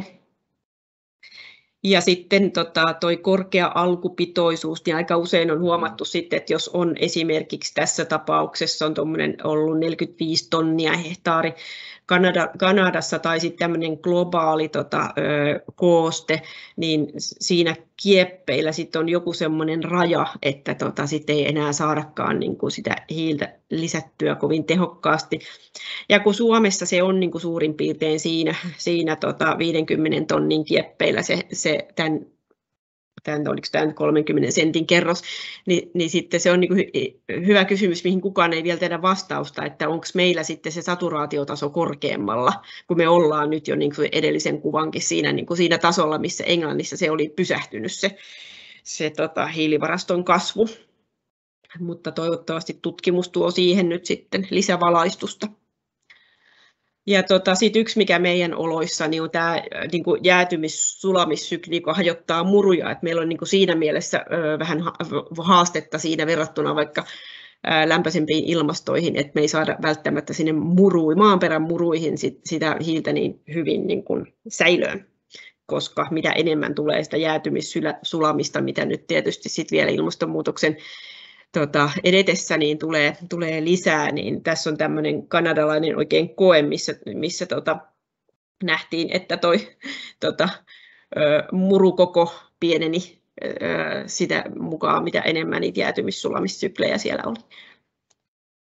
Ja sitten tota, toi korkea alkupitoisuus, niin aika usein on huomattu sitten, että jos on esimerkiksi tässä tapauksessa on tuommoinen ollut neljäkymmentäviisi tonnia hehtaari Kanada, Kanadassa tai sitten tämmöinen globaali tota, ö, kooste, niin siinä kieppeillä sitten on joku semmoinen raja, että tota, sitten ei enää saadakaan niin kuin sitä hiiltä lisättyä kovin tehokkaasti. Ja kun Suomessa se on niin kuin suurin piirtein siinä, siinä tota viidenkymmenen tonnin kieppeillä se, se tämän, tämän, oliko tämä kolmenkymmenen sentin kerros, niin, niin sitten se on niin kuin hyvä kysymys, mihin kukaan ei vielä tiedä vastausta, että onko meillä sitten se saturaatiotaso korkeammalla, kun me ollaan nyt jo niin kuin edellisen kuvankin siinä, niin kuin siinä tasolla, missä Englannissa se oli pysähtynyt se, se tota, hiilivaraston kasvu. Mutta toivottavasti tutkimus tuo siihen nyt sitten lisävalaistusta. Ja tota, sit yksi, mikä meidän oloissa niin on tämä niin jäätymis-sulamissykli, joka hajottaa muruja. Et meillä on niin siinä mielessä ö, vähän haastetta siinä verrattuna vaikka ö, lämpöisempiin ilmastoihin, että me ei saada välttämättä sinne muruihin, maanperän muruihin sit, sitä hiiltä niin hyvin niin kuin säilöön, koska mitä enemmän tulee sitä jäätymissulamista, mitä nyt tietysti sit vielä ilmastonmuutoksen Tota, edetessä niin tulee, tulee lisää, niin tässä on tämmöinen kanadalainen oikein koe, missä, missä tota, nähtiin, että toi tota, ö, murukoko pieneni ö, sitä mukaan, mitä enemmän niitä jäätymissulamissyklejä siellä oli.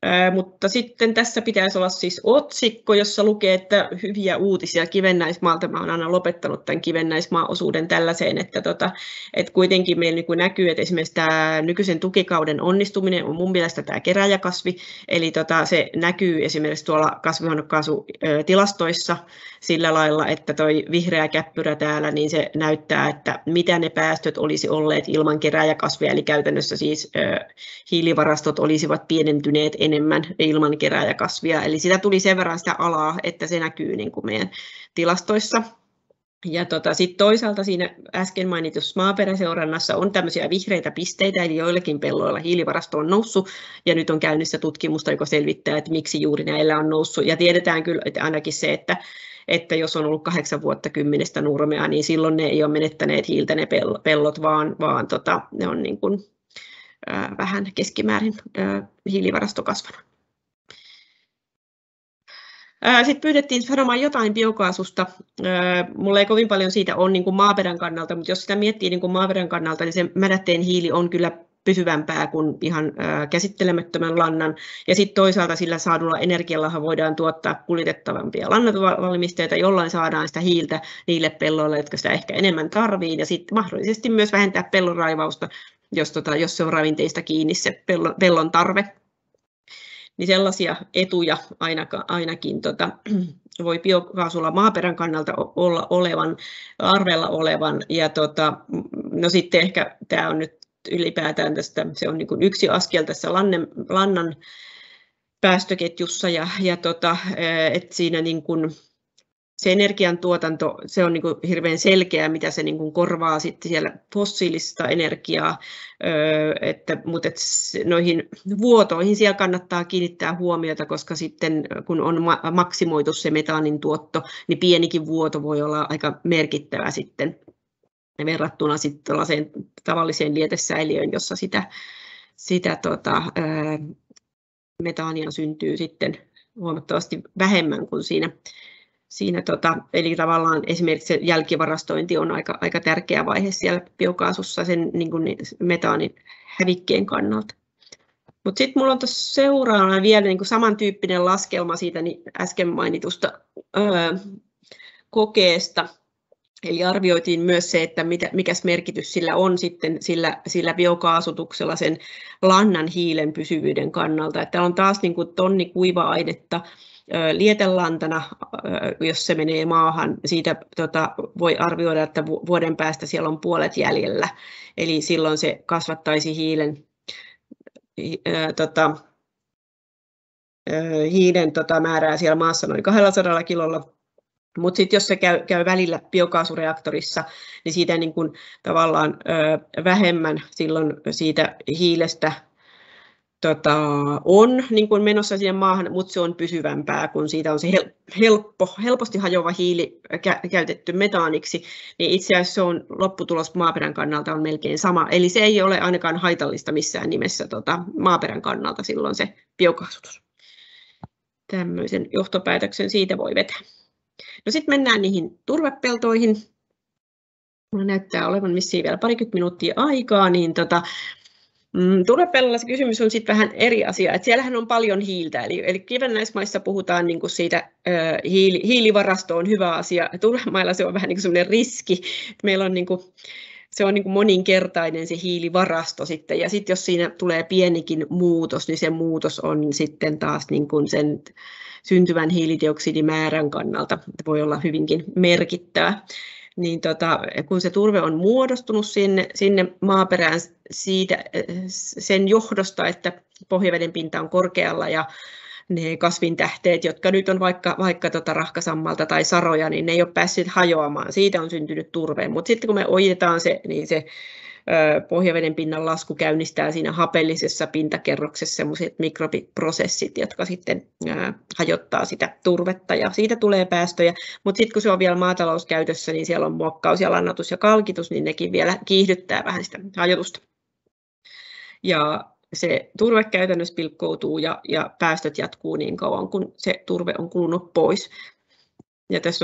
Ää, mutta sitten tässä pitäisi olla siis otsikko, jossa lukee, että hyviä uutisia Kivennäismaalta. Mä olen aina lopettanut tämän Kivennäismaa-osuuden tällaiseen, että, tota, että kuitenkin meillä niin kuin näkyy, että esimerkiksi tämä nykyisen tukikauden onnistuminen on mun mielestä tämä kerääjäkasvi, eli tota, se näkyy esimerkiksi tuolla kasvihuonekaasutilastoissa sillä lailla, että toi vihreä käppyrä täällä, niin se näyttää, että mitä ne päästöt olisi olleet ilman kerääjäkasvia, eli käytännössä siis äh, hiilivarastot olisivat pienentyneet enemmän ilman kerääjäkasvia, eli sitä tuli sen verran sitä alaa, että se näkyy niin kuin meidän tilastoissa. Ja tota, sitten toisaalta siinä äsken mainitussa maaperäseurannassa on tämmöisiä vihreitä pisteitä, eli joillakin pelloilla hiilivarasto on noussut, ja nyt on käynnissä tutkimusta, joka selvittää, että miksi juuri näillä on noussut. Ja tiedetään kyllä, että ainakin se, että, että jos on ollut kahdeksan vuotta kymmenestä nurmea, niin silloin ne ei ole menettäneet hiiltä ne pellot, vaan, vaan tota, ne on niin kuin, ää, vähän keskimäärin ää, hiilivarasto kasvanut. Sitten pyydettiin sanomaan jotain biokaasusta. Mulla ei kovin paljon siitä ole niin kuin maaperän kannalta, mutta jos sitä miettii niin kuin maaperän kannalta, niin se mädätteen hiili on kyllä pysyvämpää kuin ihan käsittelemättömän lannan. Ja sitten toisaalta sillä saadulla energialla voidaan tuottaa kuljetettavampia lannoitevalmisteita, jolloin saadaan sitä hiiltä niille pelloille, jotka sitä ehkä enemmän tarvii. Ja sitten mahdollisesti myös vähentää pellon raivausta, jos, tota, jos se on ravinteista kiinni se pellon, pellon tarve. Niin sellaisia etuja ainakin tota, voi biokaasulla maaperän kannalta olla olevan, arvella olevan. Ja tota, no sitten ehkä tämä on nyt ylipäätään tästä, se on niin kuin yksi askel tässä lannen, lannan päästöketjussa ja, ja tota, että siinä niin kuin se energiantuotanto, se on niin kuin hirveän selkeä, mitä se niin kuin korvaa sitten siellä fossiilista energiaa, että, mutta et noihin vuotoihin siellä kannattaa kiinnittää huomiota, koska sitten kun on maksimoitu se metaanin tuotto, niin pienikin vuoto voi olla aika merkittävä sitten verrattuna sitten tavalliseen lietesäiliöön, jossa sitä, sitä tota, metaania syntyy sitten huomattavasti vähemmän kuin siinä. Siinä tota, eli tavallaan esimerkiksi se jälkivarastointi on aika, aika tärkeä vaihe siellä biokaasussa sen niin kuin metaanin hävikkeen kannalta. Mutta sitten minulla on tuossa seuraavana vielä niin kuin samantyyppinen laskelma siitä niin äsken mainitusta öö, kokeesta. Eli arvioitiin myös se, että mitä, mikäs merkitys sillä on sitten sillä, sillä biokaasutuksella sen lannan hiilen pysyvyyden kannalta. Että on taas niin kuin tonni kuiva-ainetta lietelantana, jos se menee maahan, siitä tota, voi arvioida, että vuoden päästä siellä on puolet jäljellä. Eli silloin se kasvattaisi hiilen, ää, tota, hiilen tota, määrää siellä maassa noin kaksisataa kilolla. Mutta sitten jos se käy, käy välillä biokaasureaktorissa, niin siitä niin kun, tavallaan ö, vähemmän silloin siitä hiilestä tota, on niin kun menossa siihen maahan, mutta se on pysyvämpää, kun siitä on se helppo, helposti hajoava hiili kä- käytetty metaaniksi, niin itse asiassa se on lopputulos maaperän kannalta on melkein sama. Eli se ei ole ainakaan haitallista missään nimessä tota, maaperän kannalta silloin se biokaasutus. Tämmöisen johtopäätöksen siitä voi vetää. No sitten mennään niihin turvepeltoihin. Mulla näyttää olevan vissiin vielä parikymmentä minuuttia aikaa, niin tota, mm, turvepellolla se kysymys on sitten vähän eri asia. Et siellähän on paljon hiiltä, eli, eli kivennäismaissa puhutaan niinku siitä, ö, hiili, hiilivarasto on hyvä asia. Turvemailla se on vähän niin kuin sellainen riski. Et meillä on niinku, se on niin kuin moninkertainen se hiilivarasto sitten, ja sitten jos siinä tulee pienikin muutos, niin se muutos on sitten taas niin kuin sen syntyvän hiilidioksidimäärän kannalta voi olla hyvinkin merkittävä. Niin tota, kun se turve on muodostunut sinne, sinne maaperään siitä, sen johdosta, että pohjaveden pinta on korkealla ja ne kasvintähteet, jotka nyt on vaikka, vaikka tota rahkasammalta tai saroja, niin ne ei ole päässyt hajoamaan. Siitä on syntynyt turve, mutta sitten kun me ojitetaan se, niin se ö, pohjaveden pinnan lasku käynnistää siinä hapellisessa pintakerroksessa sellaiset mikrobiprosessit, jotka sitten ö, hajottaa sitä turvetta ja siitä tulee päästöjä. Mutta sitten kun se on vielä maatalouskäytössä, niin siellä on muokkaus ja lannoitus ja kalkitus, niin nekin vielä kiihdyttää vähän sitä hajotusta. Ja se turve käytännössä pilkkoutuu ja, ja päästöt jatkuu niin kauan, kun se turve on kulunut pois. Ja tässä on nyt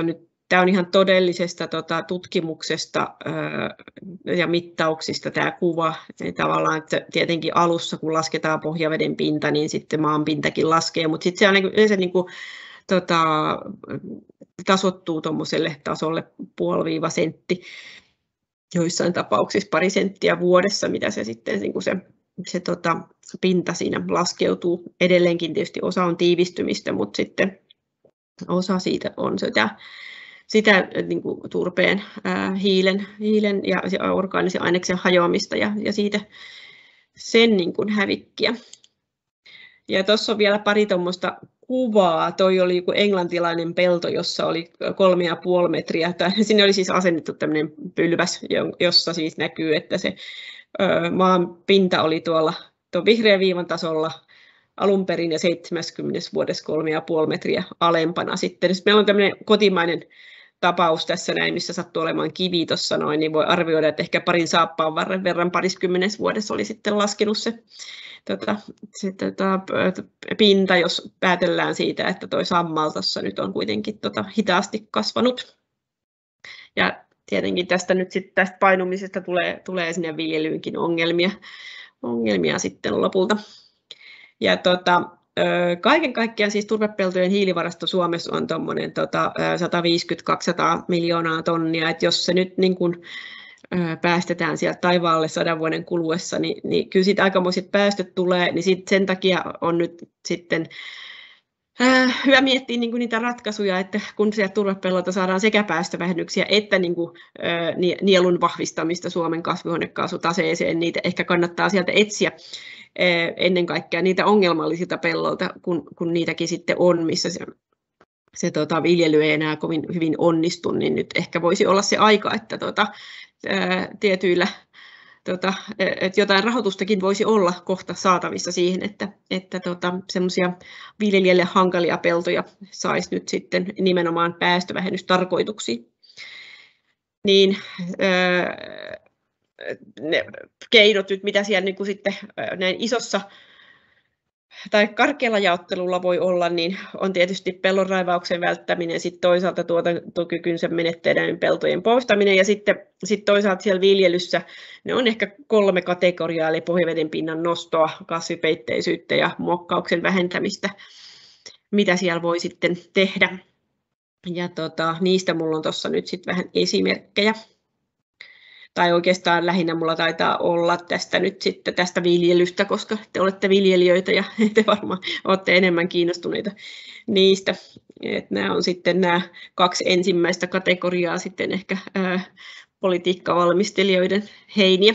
tämä on ihan todellisesta tota, tutkimuksesta ja mittauksista tämä kuva. Ja tavallaan, että tietenkin alussa, kun lasketaan pohjaveden pinta, niin sitten maan pintakin laskee, mutta sitten se on niin, yleensä niin kuin, tota, tasoittuu tuommoiselle tasolle puoli sentti, joissain tapauksissa pari senttiä vuodessa, mitä se sitten niin kuin se, se tota, pinta siinä laskeutuu. Edelleenkin tietysti osa on tiivistymistä, mutta sitten osa siitä on sitä, sitä niin kuin turpeen, ää, hiilen, hiilen ja orgaanisen aineksen hajoamista ja, ja siitä sen niin kuin hävikkiä. Ja tuossa on vielä pari tuommoista kuvaa. Toi oli joku englantilainen pelto, jossa oli kolme ja puoli metriä. Sinne oli siis asennettu tämmöinen pylväs, jossa siis näkyy, että se ö, maan pinta oli tuolla tuon vihreän viivan tasolla alun perin ja seitsemänkymmentä vuodessa kolme ja puoli metriä alempana sitten. Sitten meillä on tämmöinen kotimainen tapaus tässä näin, missä sattuu olemaan kivi tuossa noin, niin voi arvioida, että ehkä parin saappaan varren verran pariskymmenessä vuodessa oli sitten laskenut se, tota, se tota, pinta, jos päätellään siitä, että tuo sammal tuossa nyt on kuitenkin tota, hitaasti kasvanut. Ja tietenkin tästä nyt sitten tästä painumisesta tulee, tulee sinne viljelyynkin ongelmia, ongelmia sitten lopulta. Ja tota, kaiken kaikkiaan siis turvepeltojen hiilivarasto Suomessa on tuommoinen tota, sata viisikymmentä kaksisataa miljoonaa tonnia, että jos se nyt niin kun, päästetään sieltä taivaalle sadan vuoden kuluessa, niin, niin kyllä siitä aikamoiset päästöt tulee, niin sit sen takia on nyt sitten äh, hyvä miettiä niin kuin niitä ratkaisuja, että kun sieltä turvepellolta saadaan sekä päästövähennyksiä että niin kuin, äh, nielun vahvistamista Suomen kasvihuonekaasutaseeseen, niitä ehkä kannattaa sieltä etsiä ennen kaikkea niitä ongelmallisilta pellolta, kun, kun niitäkin sitten on, missä se, se tota, viljely ei enää kovin hyvin onnistu, niin nyt ehkä voisi olla se aika, että tota, ää, tietyillä, tota, että jotain rahoitustakin voisi olla kohta saatavissa siihen, että, että tota, semmoisia viljelijälle hankalia peltoja saisi nyt sitten nimenomaan päästövähennystarkoituksiin. Niin, ää, ne keinot nyt, mitä siellä niin kuin sitten näin isossa tai karkealla jaottelulla voi olla, niin on tietysti pellonraivauksen välttäminen, sitten toisaalta tuotantokykynsä menettäneiden peltojen poistaminen ja sitten, sitten toisaalta siellä viljelyssä ne on ehkä kolme kategoriaa, eli pohjaveden pinnan nostoa, kasvipeitteisyyttä ja muokkauksen vähentämistä, mitä siellä voi sitten tehdä. Ja tota, niistä minulla on tuossa nyt sitten vähän esimerkkejä. Tai oikeastaan lähinnä minulla taitaa olla tästä nyt sitten tästä viljelystä, koska te olette viljelijöitä ja te varmaan olette enemmän kiinnostuneita niistä. Et nämä on sitten nämä kaksi ensimmäistä kategoriaa sitten ehkä ää, politiikkavalmistelijoiden heiniä.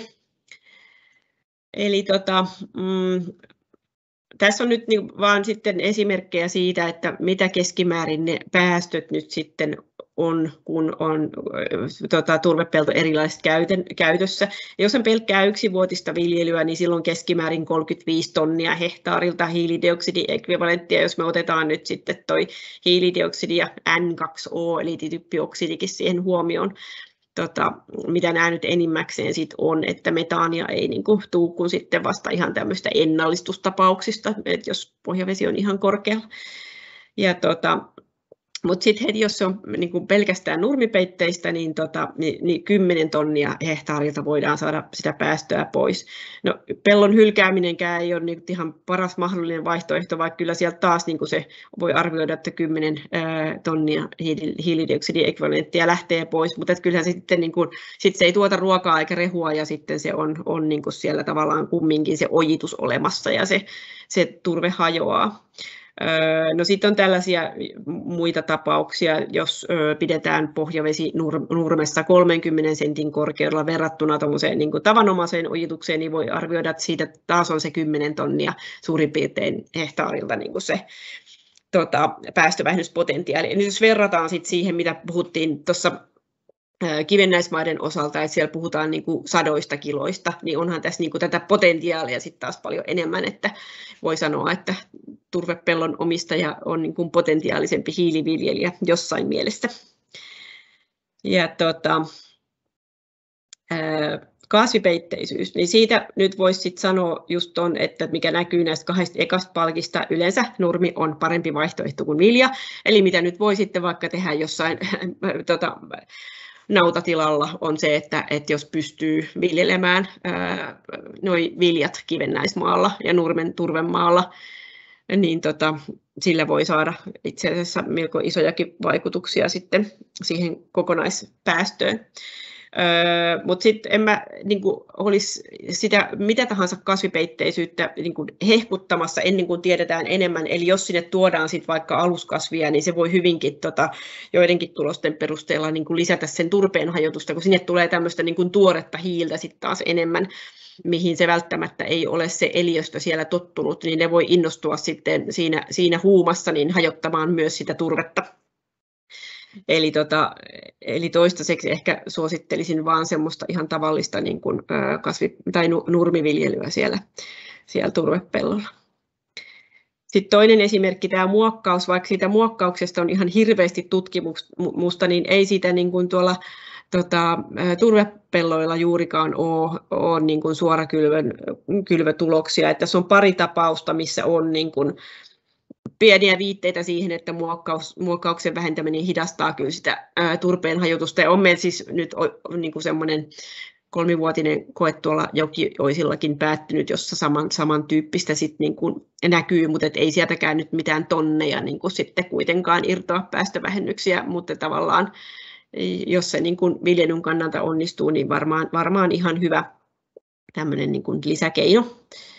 Eli tota, mm, tässä on nyt niin vaan sitten esimerkkejä siitä, että mitä keskimäärin ne päästöt nyt sitten on, kun on tota, turvepelto erilaiset käytön, käytössä. Ja jos on pelkkää yksivuotista viljelyä, niin silloin keskimäärin kolmekymmentäviisi tonnia hehtaarilta hiilidioksidiekvivalenttia, jos me otetaan nyt sitten toi hiilidioksidi ja N kaksi O, eli typpioksidikin siihen huomioon, tota, mitä nämä nyt enimmäkseen sit on, että metaania ei niin kuin tuu kuin sitten vasta ihan tämmöistä ennallistustapauksista, että jos pohjavesi on ihan korkealla. Ja tota, mutta sitten heti, jos se on niin pelkästään nurmipeitteistä, niin, tota, niin, niin kymmenen tonnia hehtaarilta voidaan saada sitä päästöä pois. No, pellon hylkääminenkään ei ole niin ihan paras mahdollinen vaihtoehto, vaikka kyllä sieltä taas niin se voi arvioida, että kymmenen ää, tonnia hiilidioksidiekvivalenttia lähtee pois, mutta kyllähän se sitten niin kuin, sit se ei tuota ruokaa eikä rehua ja sitten se on, on niin siellä tavallaan kumminkin se ojitus olemassa ja se, se turve hajoaa. No sitten on tällaisia muita tapauksia, jos pidetään pohjavesi nurmessa kolmenkymmenen sentin korkeudella verrattuna niin kuin tavanomaiseen ojitukseen, niin voi arvioida, että siitä taas on se kymmenen tonnia suurin piirtein hehtaarilta niin kuin se tota, päästövähennyspotentiaali. Ja nyt jos verrataan sit siihen, mitä puhuttiin tuossa kivennäismaiden osalta, että siellä puhutaan niin kuin sadoista kiloista, niin onhan tässä niin kuin tätä potentiaalia sitten taas paljon enemmän, että voi sanoa, että turvepellon omistaja on niin kuin potentiaalisempi hiiliviljelijä jossain mielessä. Ja tota, kasvipeitteisyys, niin siitä nyt voisi sit sanoa just ton, että mikä näkyy näistä kahdesta ekasta palkista, yleensä nurmi on parempi vaihtoehto kuin vilja, eli mitä nyt voi sitten vaikka tehdä jossain tota, nautatilalla on se, että, että jos pystyy viljelemään nuo viljat kivennäismaalla ja nurmen turvemaalla, niin tota, sillä voi saada itse asiassa melko isojakin vaikutuksia sitten siihen kokonaispäästöön. Öö, mutta sitten en mä niin kuin, olisi sitä mitä tahansa kasvipeitteisyyttä niin kuin hehkuttamassa ennen kuin tiedetään enemmän. Eli jos sinne tuodaan sit vaikka aluskasvia, niin se voi hyvinkin tota, joidenkin tulosten perusteella niin kuin lisätä sen turpeen hajotusta, kun sinne tulee tämmöistä niin kuin tuoretta hiiltä sitten taas enemmän, mihin se välttämättä ei ole se eliöstö siellä tottunut, niin ne voi innostua sitten siinä, siinä huumassa niin hajottamaan myös sitä turvetta. Eli, tota, eli toistaiseksi ehkä suosittelisin vaan semmoista ihan tavallista niin kuin, kasvi- tai nurmiviljelyä siellä, siellä turvepellolla. Sitten toinen esimerkki, tämä muokkaus, vaikka siitä muokkauksesta on ihan hirveästi tutkimusta, niin ei siitä niin kuin tuolla tota, turvepelloilla juurikaan ole, ole niin kuin suorakylvön kylvötuloksia. Että tässä on pari tapausta, missä on niin kuin pieniä viitteitä siihen, että muokkaus, muokkauksen vähentäminen hidastaa kyllä sitä ää, turpeen hajotusta. Ja on meillä siis nyt niin kuin semmoinen kolmivuotinen koe tuolla Jokioisillakin päättynyt, jossa saman, samantyyppistä sit niin kuin näkyy, mutta et ei sieltäkään nyt mitään tonneja niin kuin sitten kuitenkaan irtoa päästövähennyksiä, mutta tavallaan jos se niin kuin viljelyn kannalta onnistuu, niin varmaan, varmaan ihan hyvä tämmöinen niin kuin lisäkeino.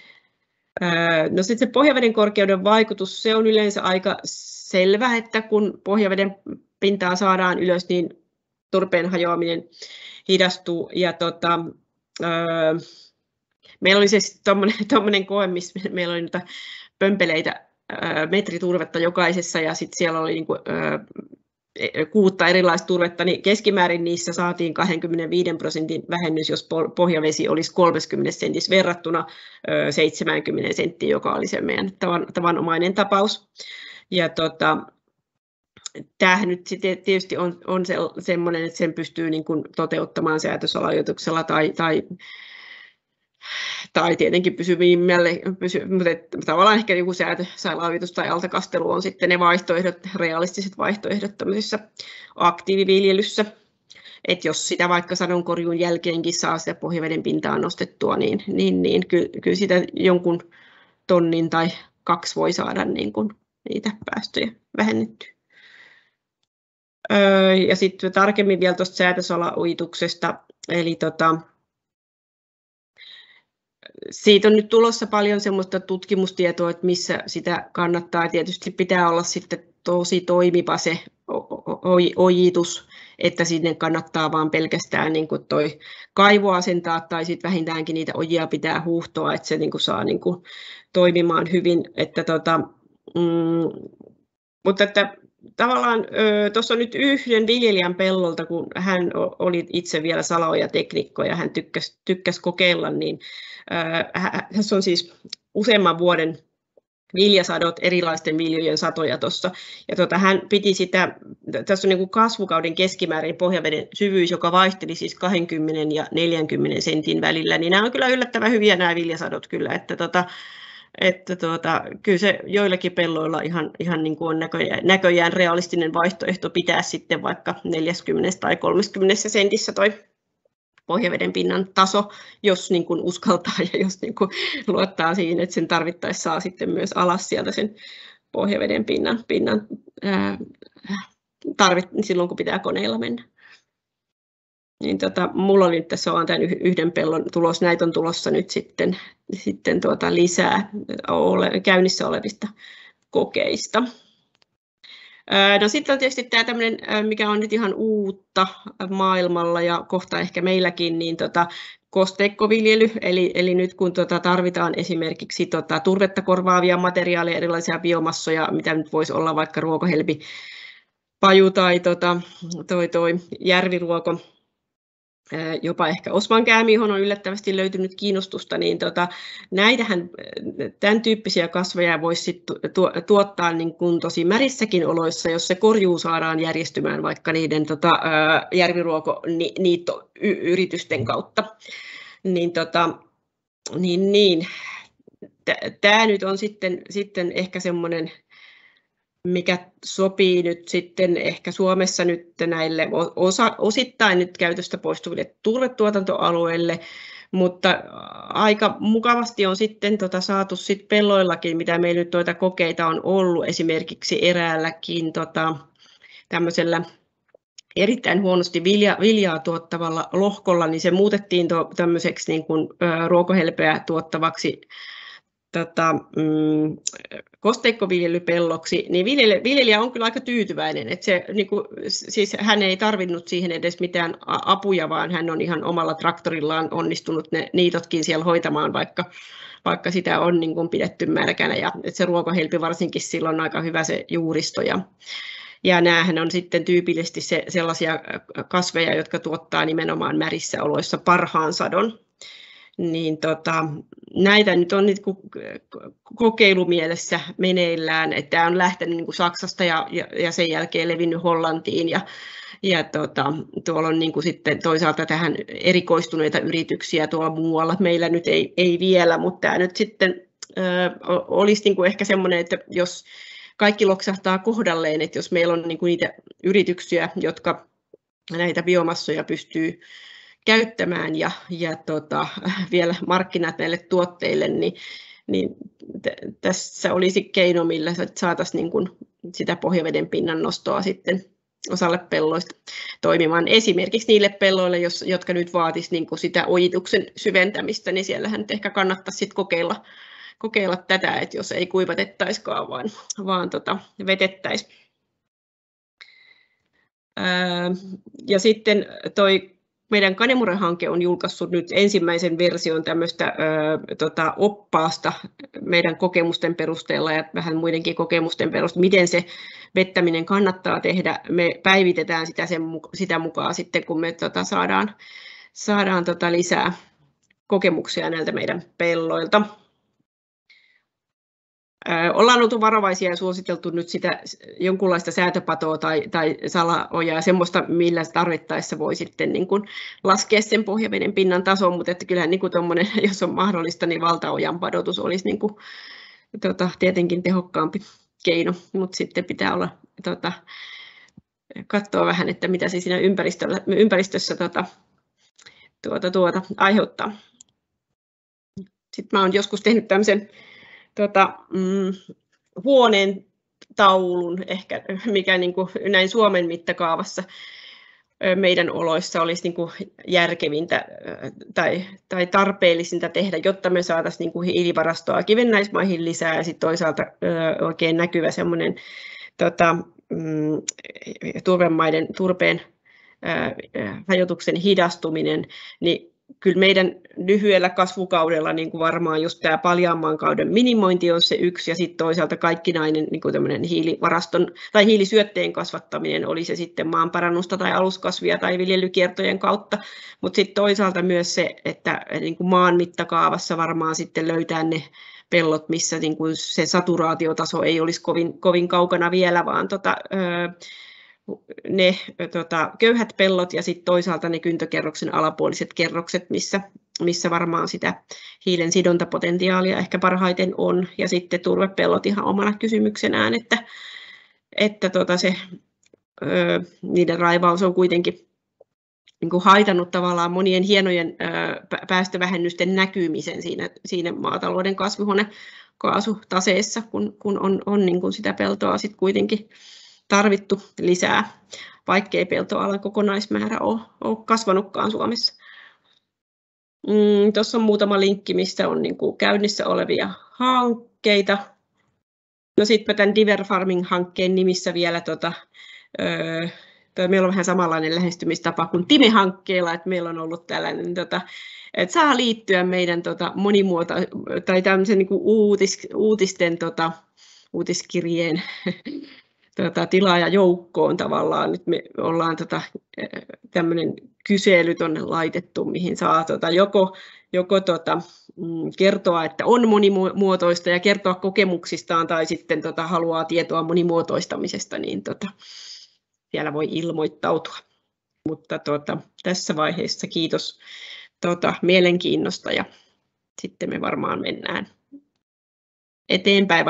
No sitten se pohjaveden korkeuden vaikutus, se on yleensä aika selvä, että kun pohjaveden pintaa saadaan ylös, niin turpeen hajoaminen hidastuu. Ja tota, öö, meillä oli siis tuommoinen koe, missä meillä oli niitä pömpeleitä, öö, metri turvetta jokaisessa, ja sitten siellä oli niinku, öö, kuutta erilaista turvetta, niin keskimäärin niissä saatiin kaksikymmentäviisi prosentin vähennys, jos pohjavesi olisi kolmekymmentä sentissä verrattuna seitsemänkymmentä senttiä, joka oli se meidän tavan, tavanomainen tapaus. Ja tota, tämähän nyt tietysti on, on se, semmoinen, että sen pystyy niin kuin toteuttamaan säätösalajoituksella tai, tai tai tietenkin pysyvimmälle, pysy, mutta et, tavallaan ehkä joku säätösalajoitus tai altakastelu on sitten ne vaihtoehdot, realistiset vaihtoehdot tämmöisessä aktiiviviljelyssä. Et jos sitä vaikka sadonkorjuun jälkeenkin saa sitä pohjaveden pintaa nostettua, niin, niin, niin ky, kyllä sitä jonkun tonnin tai kaksi voi saada niin kuin niitä päästöjä vähennettyä. Öö, ja sitten tarkemmin vielä tuosta säätösalaojituksesta, eli tota, siitä on nyt tulossa paljon semmoista tutkimustietoa, että missä sitä kannattaa. Tietysti pitää olla sitten tosi toimiva se ojitus, että sinne kannattaa vaan pelkästään niin kuin toi kaivo asentaa tai sitten vähintäänkin niitä ojia pitää huuhtoa, että se niin kuin saa niin kuin toimimaan hyvin. Että tota, mm, mutta että tavallaan tuossa on nyt yhden viljelijän pellolta, kun hän oli itse vielä salaojateknikko ja hän tykkäsi, tykkäsi kokeilla, niin tässä on siis useamman vuoden viljasadot, erilaisten viljojen satoja tuossa. Ja tota, hän piti sitä, tässä on niin kuin kasvukauden keskimäärin pohjaveden syvyys, joka vaihteli siis kaksikymmentä ja neljänkymmenen sentin välillä, niin nämä on kyllä yllättävän hyviä nämä viljasadot kyllä, että tota, että tuota, kyllä se joillakin pelloilla ihan, ihan niin kuin on näköjään, näköjään realistinen vaihtoehto pitää sitten vaikka neljäkymmentä tai kolmekymmentä sentissä toi pohjaveden pinnan taso, jos niin kuin uskaltaa ja jos niin kuin luottaa siihen, että sen tarvittaessa saa sitten myös alas sieltä sen pohjaveden pinnan, pinnan ää, tarvit, silloin, kun pitää koneilla mennä. Niin tota, mulla oli nyt tässä vaan tämän yhden pellon tulos, näitä on tulossa nyt sitten, sitten tuota lisää ole, käynnissä olevista kokeista. No sitten on tietysti tämä tämmöinen, mikä on nyt ihan uutta maailmalla ja kohta ehkä meilläkin, niin tota, kosteikkoviljely, eli, eli nyt kun tota tarvitaan esimerkiksi tota turvetta korvaavia materiaaleja, erilaisia biomassoja, mitä nyt voisi olla vaikka ruokohelmi, paju tai tota, toi, toi järviruoko, jopa ehkä osmankäämi, johon on yllättävästi löytynyt kiinnostusta, niin tota, näitähän, tämän tyyppisiä kasveja voisi sit tuottaa niin kuin tosi märissäkin oloissa, jos se korjuu saadaan järjestymään vaikka niiden tota, järviruokoniittoyritysten kautta. Niin, tota, niin, niin. Tämä nyt on sitten, sitten ehkä semmoinen, mikä sopii nyt sitten ehkä Suomessa nyt näille osa, osittain nyt käytöstä poistuville turvetuotantoalueille, mutta aika mukavasti on sitten tota saatu sit pelloillakin, mitä meillä nyt noita kokeita on ollut, esimerkiksi eräälläkin tota, tämmöisellä erittäin huonosti vilja, viljaa tuottavalla lohkolla, niin se muutettiin to, tämmöiseksi niin kuin, ö, ruokohelpeä tuottavaksi Tota, mm, kosteikkoviljelypelloksi, niin viljelijä, viljelijä on kyllä aika tyytyväinen. Että se, niin kuin, siis hän ei tarvinnut siihen edes mitään apuja, vaan hän on ihan omalla traktorillaan onnistunut ne niitotkin siellä hoitamaan, vaikka, vaikka sitä on niin kuin pidetty märkänä. Ja, että se ruokohelpi varsinkin silloin on aika hyvä se juuristo. Ja, ja näähän on sitten tyypillisesti se, sellaisia kasveja, jotka tuottaa nimenomaan märissä oloissa parhaan sadon. Niin tota, näitä nyt on niinku kokeilumielessä meneillään, että tämä on lähtenyt niinku Saksasta ja, ja, ja sen jälkeen levinnyt Hollantiin ja, ja tota, tuolla on niinku sitten toisaalta tähän erikoistuneita yrityksiä tuolla muualla. Meillä nyt ei, ei vielä, mutta tämä nyt sitten ö, olisi niinku ehkä semmoinen, että jos kaikki loksahtaa kohdalleen, että jos meillä on niinku niitä yrityksiä, jotka näitä biomassoja pystyy käyttämään ja, ja tota, vielä markkinat näille tuotteille, niin, niin t- tässä olisi keino, millä saataisiin niin kuin sitä pohjaveden pinnan nostoa sitten osalle pelloista toimimaan. Esimerkiksi niille pelloille, jos, jotka nyt vaatisivat niin kuin sitä ojituksen syventämistä, niin siellähän nyt ehkä kannattaisi sit kokeilla, kokeilla tätä, että jos ei kuivatettaisikaan, vaan, vaan tota, vetettäisiin. Ää, ja sitten toi meidän Kanemure-hanke on julkaissut nyt ensimmäisen version tämmöistä ö, tota, oppaasta meidän kokemusten perusteella ja vähän muidenkin kokemusten perusteella, miten se vettäminen kannattaa tehdä. Me päivitetään sitä, sen, sitä mukaan sitten, kun me tota, saadaan, saadaan tota, lisää kokemuksia näiltä meidän pelloilta. Ollaan oltu varovaisia ja suositeltu nyt sitä jonkunlaista säätöpatoa tai, tai salaojaa, semmoista, millä tarvittaessa voi sitten niin kuin laskea sen pohjaveden pinnan tason, mutta että kyllähän niin kuin tommonen, jos on mahdollista, niin valtaojan padotus olisi niin kuin, tota, tietenkin tehokkaampi keino, mutta sitten pitää olla, tota, katsoa vähän, että mitä se siinä ympäristössä, ympäristössä tota, tuota, tuota, aiheuttaa. Sitten mä olen joskus tehnyt tämmöisen Tota, mm, huoneen taulun, ehkä, mikä niin kuin näin Suomen mittakaavassa meidän oloissa olisi niin kuin järkevintä tai, tai tarpeellisinta tehdä, jotta me saataisiin niin kuin hiilivarastoa kivennäismaihin lisää ja sitten toisaalta ö, oikein näkyvä semmoinen tota, mm, turvemaiden, turpeen ö, hajotuksen hidastuminen, niin kyllä meidän lyhyellä kasvukaudella niin kuin varmaan just tämä paljaanmaan kauden minimointi on se yksi, ja sitten toisaalta kaikkinainen niin kuin tämmöinen hiilivaraston tai hiilisyötteen kasvattaminen, oli se sitten maanparannusta tai aluskasvia tai viljelykiertojen kautta, mutta sitten toisaalta myös se, että niin kuin maan mittakaavassa varmaan sitten löytää ne pellot, missä niin kuin se saturaatiotaso ei olisi kovin, kovin kaukana vielä, vaan tota, öö, ne tota, köyhät pellot ja sitten toisaalta ne kyntökerroksen alapuoliset kerrokset, missä, missä varmaan sitä hiilen sidontapotentiaalia ehkä parhaiten on. Ja sitten turvepellot ihan omana kysymyksenään, että, että tota se, ö, niiden raivaus on kuitenkin niin kuin haitannut tavallaan monien hienojen ö, päästövähennysten näkymisen siinä, siinä maatalouden kasvihuonekaasutaseessa, kun, kun on, on niin kuin sitä peltoa sitten kuitenkin tarvittu lisää, vaikkei peltoalan kokonaismäärä ole, ole kasvanutkaan Suomessa. Mm, Tuossa on muutama linkki, missä on niin kuin käynnissä olevia hankkeita. No sitten tämän Diver Farming-hankkeen nimissä vielä, tota, öö, meillä on vähän samanlainen lähestymistapa kuin Time-hankkeella, että meillä on ollut tällainen, tota, että saa liittyä meidän tota, monimuoto tai tämmöisen niin kuin uutis, uutisten tota, uutiskirjeen tota, tilaajajoukkoon tavallaan. Nyt me ollaan tota, tämmöinen kysely tuonne laitettu, mihin saa tota, joko, joko tota, kertoa, että on monimuotoista ja kertoa kokemuksistaan tai sitten tota, haluaa tietoa monimuotoistamisesta, niin tota, siellä voi ilmoittautua. Mutta tota, tässä vaiheessa kiitos tota, mielenkiinnosta ja sitten me varmaan mennään eteenpäin.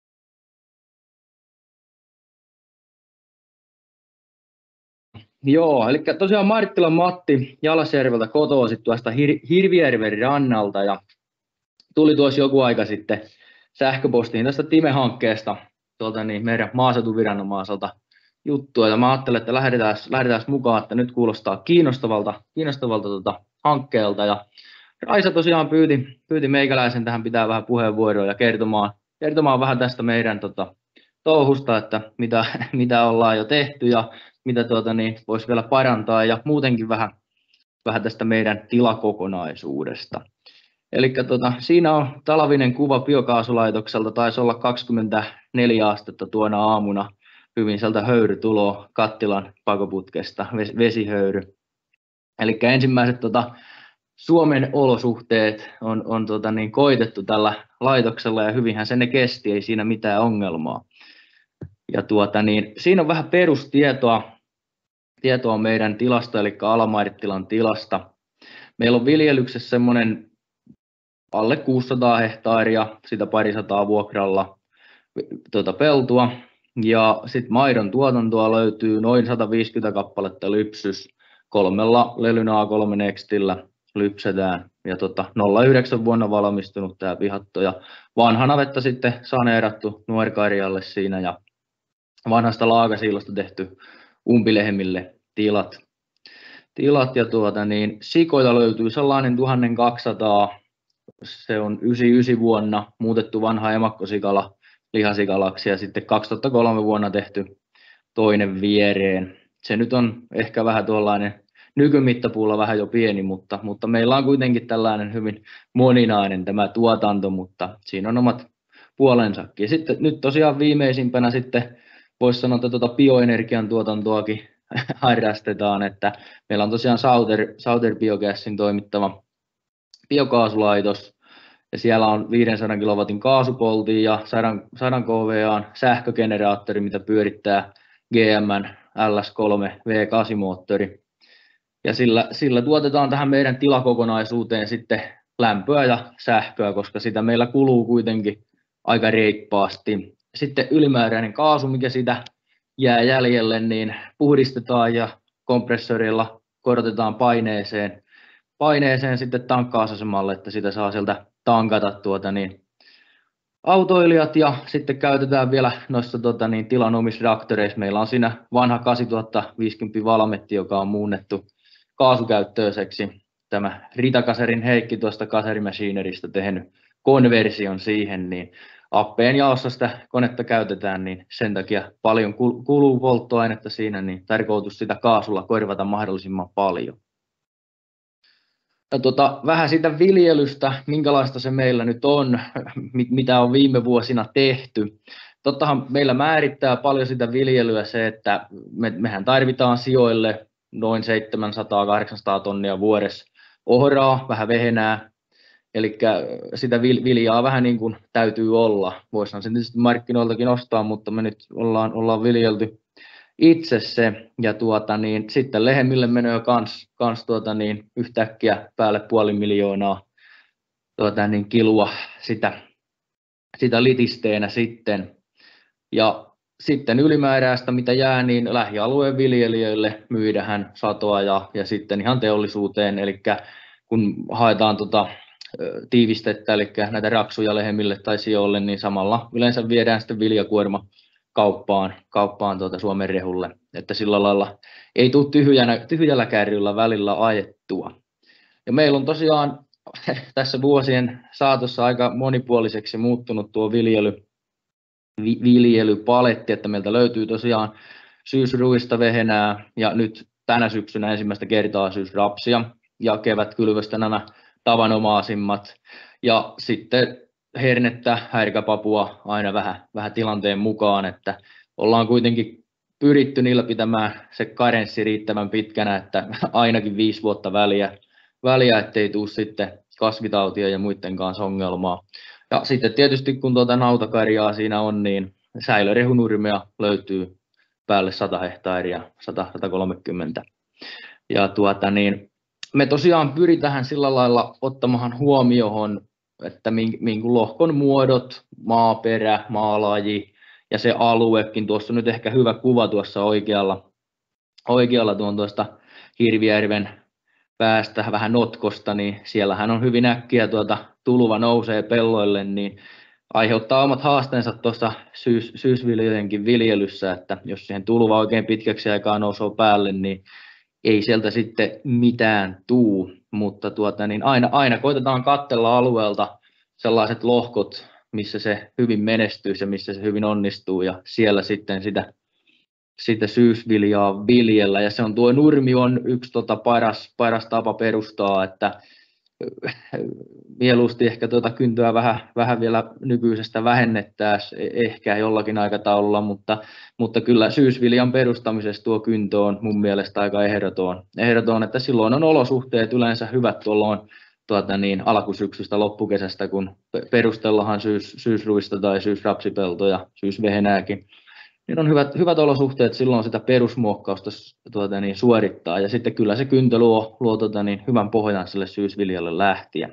Joo, eli tosiaan Marttilan Matti Jalasjärveltä kotoisin tuosta Hir- Hirvijärven rannalta ja tuli tuossa joku aika sitten sähköpostiin tästä Time-hankkeesta tuolta niin meidän maaseutuviranomaiselta juttua ja mä ajattelin, että lähdetään, lähdetään mukaan, että nyt kuulostaa kiinnostavalta, kiinnostavalta tuota hankkeelta ja Raisa tosiaan pyyti, pyyti meikäläisen tähän pitää vähän puheenvuoroa ja kertomaan, kertomaan vähän tästä meidän tota, touhusta, että mitä, mitä ollaan jo tehty ja mitä tuota, niin, voisi vielä parantaa ja muutenkin vähän, vähän tästä meidän tilakokonaisuudesta. Eli tota, siinä on talvinen kuva biokaasulaitokselta, taisi olla kaksikymmentäneljä astetta tuona aamuna, hyvin sieltä höyry tuloa kattilan pakoputkesta, vesihöyry. Eli ensimmäiset tota, Suomen olosuhteet on, on tota, niin, koitettu tällä laitoksella ja hyvinhän se ne kesti, ei siinä mitään ongelmaa. Ja tuota, niin, siinä on vähän perustietoa tietoa meidän tilasta, eli Ala-Marttilan tilasta. Meillä on viljelyksessä semmoinen alle kuusisataa hehtaaria, sitä parisataa vuokralla tuota peltoa. Ja sitten maidon tuotantoa löytyy noin sata viisikymmentä kappaletta lypsys. Kolmella lelyn A kolme Nextillä lypsetään. Ja tota, nolla yhdeksän vuonna valmistunut tämä pihatto. Ja vanha navetta sitten saneerattu nuorikarjalle siinä. Ja vanhasta laakasiilosta tehty umpilehmille tilat. tilat ja tuota, niin, sikoita löytyy sellainen tuhatkaksisataa. Se on yhdeksänkymmentäyhdeksän vuonna muutettu vanha emakkosikala lihasikalaksi ja sitten kaksituhattakolme vuonna tehty toinen viereen. Se nyt on ehkä vähän tuollainen nykymittapuulla vähän jo pieni, mutta, mutta meillä on kuitenkin tällainen hyvin moninainen tämä tuotanto, mutta siinä on omat puolensakin. Sitten nyt tosiaan viimeisimpänä sitten voisi sanoa, että tuota bioenergian tuotantoakin harrastetaan, että meillä on tosiaan Sauter, Sauter Biogasin toimittava biokaasulaitos, ja siellä on viisisataa kilowatin kaasupoltti ja sata, sata kilowatin sähkögeneraattori, mitä pyörittää G M:n L S kolme V kahdeksan moottori. Ja sillä, sillä tuotetaan tähän meidän tilakokonaisuuteen sitten lämpöä ja sähköä, koska sitä meillä kuluu kuitenkin aika reippaasti. Sitten ylimääräinen kaasu, mikä sitä jää jäljelle, niin puhdistetaan ja kompressorilla korotetaan paineeseen, paineeseen sitten tankkausasemalle, että sitä saa sieltä tankata tuota, niin, autoilijat ja sitten käytetään vielä noissa tota, niin, tilan omissa traktoreissa. Meillä on siinä vanha kahdeksantuhattaviisikymmentä Valmetti, joka on muunnettu kaasukäyttöiseksi. Tämä Ritakaserin Heikki tuosta Kaserimachinerista tehnyt konversion siihen, niin appeen jaossa sitä konetta käytetään, niin sen takia paljon kuluu polttoainetta siinä, niin tarkoitus sitä kaasulla korvata mahdollisimman paljon. Ja tuota, vähän siitä viljelystä, minkälaista se meillä nyt on, mitä on viime vuosina tehty. Tottahan meillä määrittää paljon sitä viljelyä se, että me, mehän tarvitaan sijoille noin seitsemänsataa kahdeksansataa tonnia vuodessa ohraa, vähän vehenää. Eli sitä viljaa vähän niin kuin täytyy olla. Voisihan se tietysti markkinoiltakin ostaa, mutta me nyt ollaan, ollaan viljelty itse se. Ja tuota, niin, sitten lehmille menee kans, kans tuota, niin, yhtäkkiä päälle puoli miljoonaa tuota, niin, kilua sitä, sitä litisteenä sitten. Ja sitten ylimääräistä, mitä jää, niin lähialueen viljelijöille myydään satoa ja, ja sitten ihan teollisuuteen. Eli kun haetaan tota, tiivistettä, eli näitä raksuja lehmille tai sijoille, niin samalla yleensä viedään sitten viljakuorma kauppaan, kauppaan tuota Suomen rehulle, että sillä lailla ei tule tyhjänä, tyhjällä kärryllä välillä ajettua. Ja meillä on tosiaan tässä vuosien saatossa aika monipuoliseksi muuttunut tuo viljely, vi, viljelypaletti, että meiltä löytyy tosiaan syysruista vehenää ja nyt tänä syksynä ensimmäistä kertaa syysrapsia ja kevätkylvöstä nämä tavanomaisimmat ja sitten hernettä, härkäpapua aina vähän, vähän tilanteen mukaan, että ollaan kuitenkin pyritty niillä pitämään se karenssi riittävän pitkänä, että ainakin viisi vuotta väliä, väliä ettei tule sitten kasvitautia ja muiden kanssa ongelmaa. Ja sitten tietysti kun tuota nautakarjaa siinä on, niin säilörehunurmea löytyy päälle sata hehtaaria, sata kolmekymmentä. Ja tuota niin, me tosiaan pyritään sillä lailla ottamaan huomioon, että minkä lohkon muodot, maaperä, maalaji ja se aluekin. Tuossa on nyt ehkä hyvä kuva tuossa oikealla, oikealla tuon tuosta Hirvijärven päästä vähän notkosta, niin siellähän on hyvin äkkiä tuota tulva nousee pelloille, niin aiheuttaa omat haasteensa tuossa syys, syysviljojenkin viljelyssä, että jos siihen tulva oikein pitkäksi aikaa nousee päälle, niin ei sieltä sitten mitään tuu, mutta tuota, niin aina, aina koitetaan katsella alueelta sellaiset lohkot, missä se hyvin menestyy ja missä se hyvin onnistuu, ja siellä sitten sitä, sitä syysviljaa viljellä, ja se on tuo nurmi on yksi tota paras, paras tapa perustaa, että mieluusti ehkä tuota kyntöä vähän, vähän vielä nykyisestä vähennettäisiin ehkä jollakin aikataululla, mutta, mutta kyllä syysviljan perustamisessa tuo kyntö on mun mielestä aika ehdoton, ehdoton että silloin on olosuhteet yleensä hyvät tuolloin tuota niin, alkusyksystä loppukesästä, kun perustellahan syys, syysruista tai syysrapsipeltoja, syysvehenääkin, niin on hyvät, hyvät olosuhteet silloin sitä perusmuokkausta tuota niin, suorittaa, ja sitten kyllä se kyntö luo, luo tuota niin, hyvän pohjan sille syysviljalle lähtien.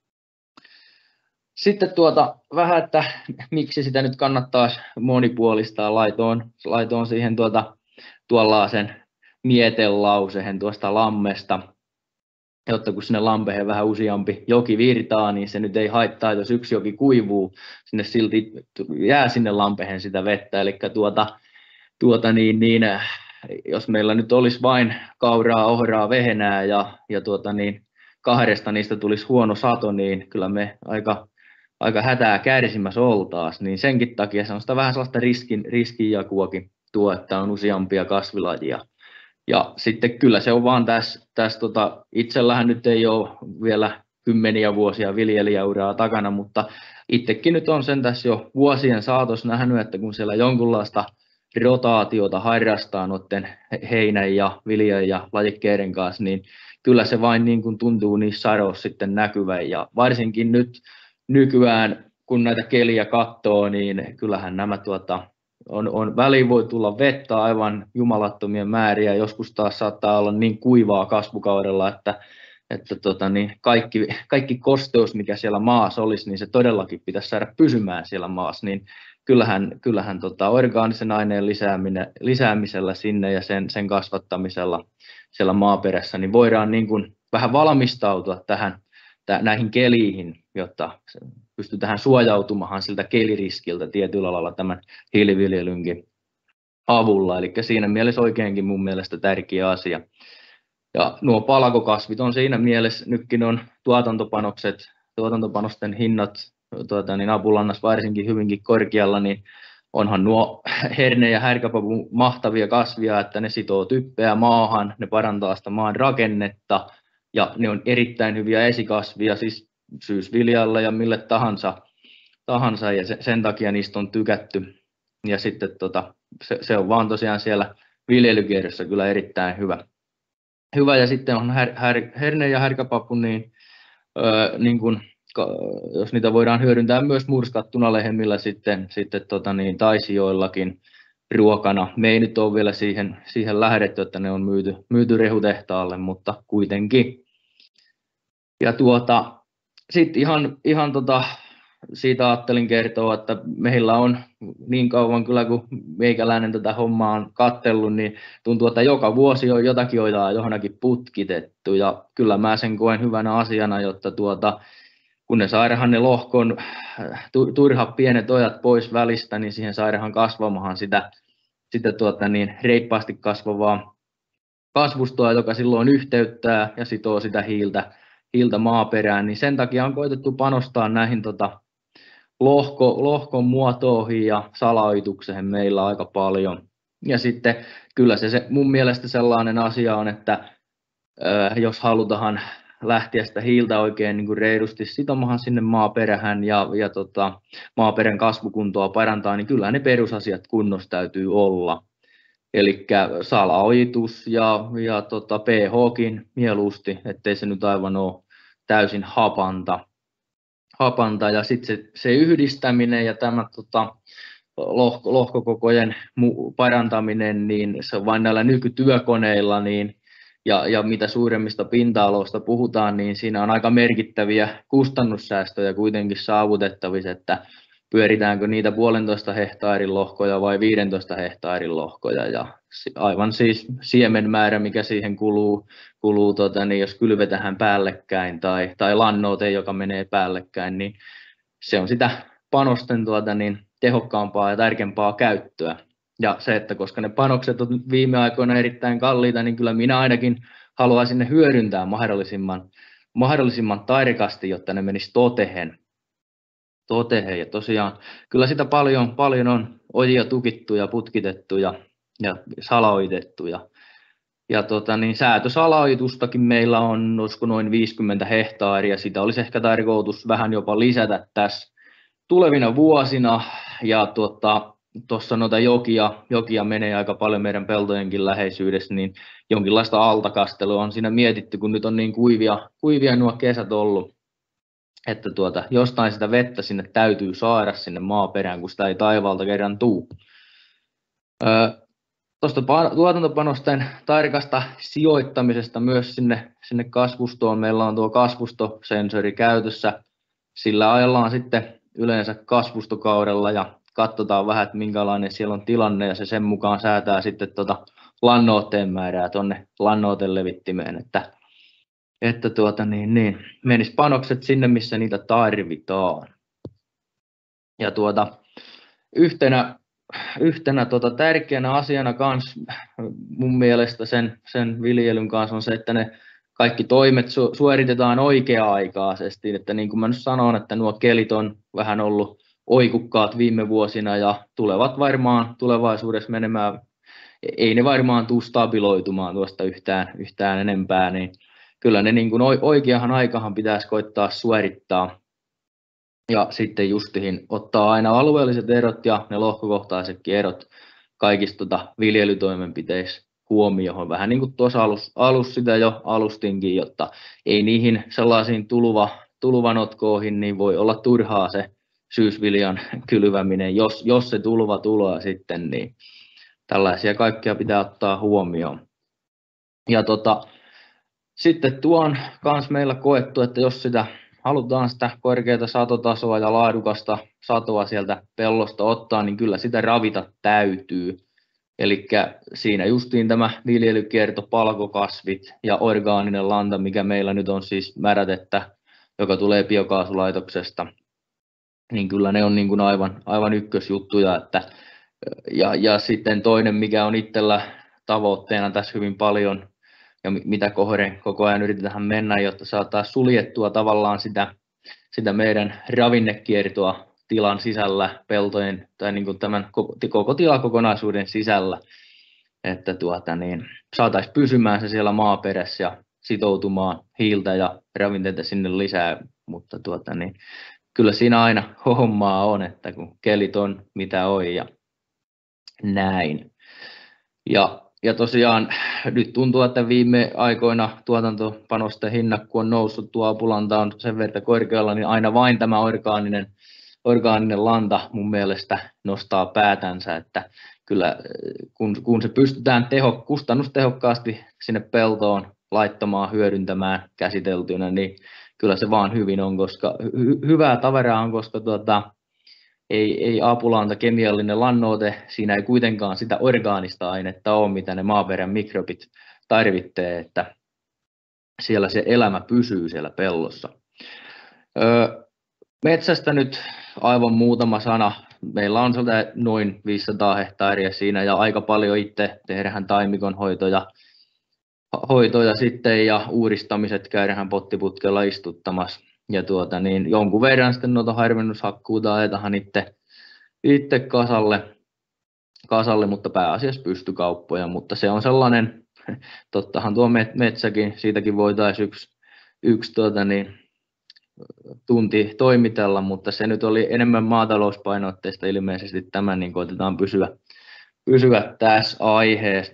Sitten tuota, vähän, että miksi sitä nyt kannattaa monipuolistaa, laitoon, laitoon siihen tuota, tuollaisen mietelauseen tuosta lammesta, jotta kun sinne lampeen vähän useampi joki virtaa, niin se nyt ei haittaa, jos yksi joki kuivuu, sinne silti jää sinne lampeen sitä vettä. Eli tuota, tuota niin, niin, jos meillä nyt olisi vain kauraa, ohraa, vehenää ja, ja tuota niin, kahdesta niistä tulisi huono sato, niin kyllä me aika, aika hätää kärsimässä oltaisiin. Niin senkin takia se on sitä vähän sellaista riskin, riskinjakuakin tuo, että on useampia kasvilajia. Ja sitten kyllä se on vaan tässä, tässä tota, itsellähän nyt ei ole vielä kymmeniä vuosia viljelijäuraa takana, mutta itsekin nyt on sen tässä jo vuosien saatossa nähnyt, että kun siellä jonkunlaista rotaatiota harrastaa noiden heinän ja viljan ja lajikkeiden kanssa, niin kyllä se vain niin kuin tuntuu niissä saroissa sitten näkyvän. Ja varsinkin nyt nykyään, kun näitä keliä katsoo, niin kyllähän nämä tuota, On, on, väliin voi tulla vettä aivan jumalattomia määriä, joskus taas saattaa olla niin kuivaa kasvukaudella, että, että tota, niin kaikki, kaikki kosteus, mikä siellä maassa olisi, niin se todellakin pitäisi saada pysymään siellä maassa, niin kyllähän, kyllähän tota, orgaanisen aineen lisäämisellä sinne ja sen, sen kasvattamisella siellä maaperässä, niin voidaan niin kuin vähän valmistautua tähän, näihin keliin, jotta pystytään suojautumaan siltä keliriskiltä tietyllä lailla tämän hiiliviljelynkin avulla. Eli siinä mielessä oikeinkin mun mielestä tärkeä asia. Ja nuo palkokasvit on siinä mielessä, nytkin on tuotantopanokset, tuotantopanosten hinnat tuota, niin apulannassa varsinkin hyvinkin korkealla, niin onhan nuo herne ja härkäpapu mahtavia kasvia, että ne sitoo typpeä maahan, ne parantaa sitä maan rakennetta, ja ne on erittäin hyviä esikasvia siis syysviljalle ja mille tahansa, tahansa ja se, sen takia niistä on tykätty. Ja sitten tota, se, se on vaan tosiaan siellä viljelykierrossa kyllä erittäin hyvä. hyvä. Ja sitten on her, her, herne ja härkäpapu, niin, öö, niin kun, jos niitä voidaan hyödyntää myös murskattuna lehmillä sitten, sitten tota niin, taisioillakin ruokana. Me ei nyt ole vielä siihen, siihen lähdetty, että ne on myyty, myyty rehutehtaalle, mutta kuitenkin. Ja tuota, sitten ihan, ihan tota, siitä ajattelin kertoa, että meillä on niin kauan kyllä, kun meikäläinen tätä hommaa on katsellut, niin tuntuu, että joka vuosi on jotakin johonkin putkitettu. Ja kyllä mä sen koen hyvänä asiana, jotta tuota, kun ne saadaan ne lohkon turha pienet ojat pois välistä, niin siihen saadaan kasvamaan sitä, sitä tuota, niin reippaasti kasvavaa kasvustoa, joka silloin yhteyttää ja sitoo sitä hiiltä, hiiltä maaperään, niin sen takia on koetettu panostaa näihin tota, lohko, lohkon muotoihin ja salaoitukseen meillä aika paljon. Ja sitten kyllä se, se mun mielestä sellainen asia on, että ö, jos halutaan lähteä sitä hiiltä oikein niin kuin reilusti sitomahan sinne maaperähän ja, ja tota, maaperän kasvukuntoa parantaa, niin kyllä ne perusasiat kunnossa täytyy olla. Eli salaojitus ja, ja tota pHkin mieluusti, ettei se nyt aivan ole täysin hapanta. hapanta. Ja sitten se, se yhdistäminen ja tämä tota, lohko, lohkokokojen parantaminen, niin se on vain näillä nykytyökoneilla, niin, ja, ja mitä suuremmista pinta-aloista puhutaan, niin siinä on aika merkittäviä kustannussäästöjä kuitenkin saavutettavissa, että pyöritäänkö niitä puolentoista hehtaarin lohkoja vai viidentoista hehtaarin lohkoja, ja aivan siis siemenmäärä, mikä siihen kuluu, kuluu tota, niin jos kylvetään päällekkäin tai, tai lannoite, joka menee päällekkäin, niin se on sitä panosten tuota, niin tehokkaampaa ja tärkeämpää käyttöä. Ja se, että koska ne panokset on viime aikoina erittäin kalliita, niin kyllä minä ainakin haluaisin ne hyödyntää mahdollisimman, mahdollisimman tarkasti, jotta ne menisi totehen. totehen. Ja tosiaan kyllä sitä paljon, paljon on ojia tukittu ja putkitettu ja, ja salaoitettu. Ja, ja tota, niin säätösalaoitustakin meillä on noin viisikymmentä hehtaaria. Sitä olisi ehkä tarkoitus vähän jopa lisätä tässä tulevina vuosina. Ja tuota, tuossa noita jokia, jokia menee aika paljon meidän peltojenkin läheisyydessä, niin jonkinlaista altakastelua on siinä mietitty, kun nyt on niin kuivia, kuivia nuo kesät ollut, että tuota, jostain sitä vettä sinne täytyy saada sinne maaperään, kun sitä ei taivaalta kerran tuu. Öö, Tuosta tuotantopanosten tarkasta sijoittamisesta myös sinne, sinne kasvustoon. Meillä on tuo kasvustosensori käytössä. Sillä ajellaan sitten yleensä kasvustokaudella ja katsotaan vähän, että minkälainen siellä on tilanne, ja se sen mukaan säätää sitten tuota lannoitteen määrää tuonne lannoitelevittimeen, että, että tuota, niin, niin, menisi panokset sinne, missä niitä tarvitaan. Ja tuota, yhtenä, yhtenä tuota, tärkeänä asiana kans mun mielestä sen, sen viljelyn kanssa on se, että ne kaikki toimet su- suoritetaan oikea-aikaisesti, että niin kuin mä nyt sanon, että nuo kelit on vähän ollut oikukkaat viime vuosina ja tulevat varmaan tulevaisuudessa menemään, ei ne varmaan tule stabiloitumaan tuosta yhtään, yhtään enempää, niin kyllä ne niin kuin oikeahan aikahan pitäisi koittaa suorittaa ja sitten justihin ottaa aina alueelliset erot ja ne lohkokohtaisetkin erot kaikista tota viljelytoimenpiteissä huomioon, vähän niin kuin tuossa alus, alus sitä jo alustinkin, jotta ei niihin sellaisiin tuluva, tuluvanotkoihin niin voi olla turhaa se syysviljan kylväminen, jos, jos se tulva tulee sitten, niin tällaisia kaikkia pitää ottaa huomioon. Ja tota, sitten tuo on myös meillä koettu, että jos sitä halutaan sitä korkeata satotasoa ja laadukasta satoa sieltä pellosta ottaa, niin kyllä sitä ravita täytyy. Eli siinä justiin tämä viljelykierto, palkokasvit ja orgaaninen lanta, mikä meillä nyt on siis märätettä, joka tulee biokaasulaitoksesta, niin kyllä ne on niin kuin aivan, aivan ykkösjuttuja. Että, ja, ja sitten toinen, mikä on itsellä tavoitteena tässä hyvin paljon, ja mitä kohden koko ajan yritetään mennä, jotta saataisiin suljettua tavallaan sitä, sitä meidän ravinnekiertoa tilan sisällä, peltojen tai niin kuin tämän koko tilakokonaisuuden sisällä, että tuota, niin, saataisiin pysymään se siellä maaperässä ja sitoutumaan hiiltä ja ravinteita sinne lisää, mutta tuota, niin, kyllä siinä aina hommaa on, että kun kelit on mitä on ja näin. Ja, ja tosiaan nyt tuntuu, että viime aikoina tuotantopanosten hinnat, kun on noussut, tuo apulanta on sen verran korkealla, niin aina vain tämä orgaaninen Orgaaninen lanta mun mielestä nostaa päätänsä, että kyllä kun, kun se pystytään teho, kustannustehokkaasti sinne peltoon laittamaan, hyödyntämään käsiteltynä, niin kyllä se vaan hyvin on, koska hy, hyvää tavaraa on, koska tuota, ei, ei apulanta kemiallinen lannoite, siinä ei kuitenkaan sitä orgaanista ainetta ole, mitä ne maaperän mikrobit tarvitsee, että siellä se elämä pysyy siellä pellossa. Öö, Metsästä nyt aivan muutama sana. Meillä on noin viisisataa hehtaaria siinä ja aika paljon itse tehdään taimikon hoitoja, hoitoja sitten ja uudistamiset käydään pottiputkella istuttamassa. Ja tuota, niin jonkun verran sitten noita harvennushakkuuta ajetaan itse, itse kasalle, kasalle, mutta pääasiassa pystykauppoja. Mutta se on sellainen, tottahan tuo metsäkin, siitäkin voitaisiin yksi yksi tuota, niin, tunti toimitella, mutta se nyt oli enemmän maatalouspainotteista ilmeisesti tämä, niin koitetaan pysyä, pysyä tässä aiheessa.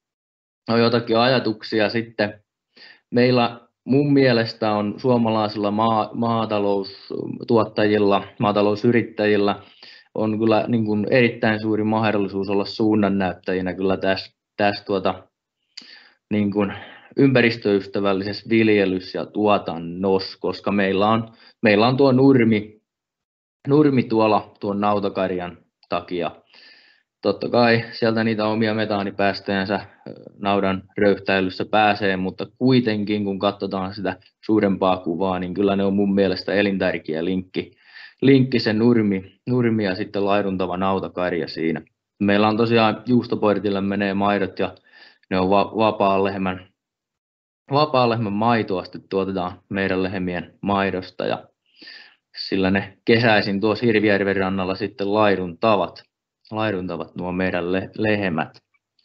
On jotakin ajatuksia sitten. Meillä mun mielestä on suomalaisilla maa, maataloustuottajilla, maatalousyrittäjillä on kyllä niin kuin erittäin suuri mahdollisuus olla suunnannäyttäjinä kyllä tässä, tässä tuota, niin kuin ympäristöystävällisessä viljelyssä ja tuotannossa, koska meillä on, meillä on tuo nurmi, nurmi tuolla tuon nautakarjan takia. Totta kai sieltä niitä omia metaanipäästöjänsä naudan röyhtäilyssä pääsee, mutta kuitenkin kun katsotaan sitä suurempaa kuvaa, niin kyllä ne on mun mielestä elintärkeä linkki, linkki se nurmi, nurmi ja sitten laiduntava nautakarja siinä. Meillä on tosiaan juustoportille menee maidot ja ne on va- vapaan lehmän, vapaan lehmän maitoa sitten tuotetaan meidän lehmien maidosta ja sillä ne kesäisin tuossa Hirvijärven rannalla sitten laiduntavat. laiduntavat nuo meidän le- lehmät.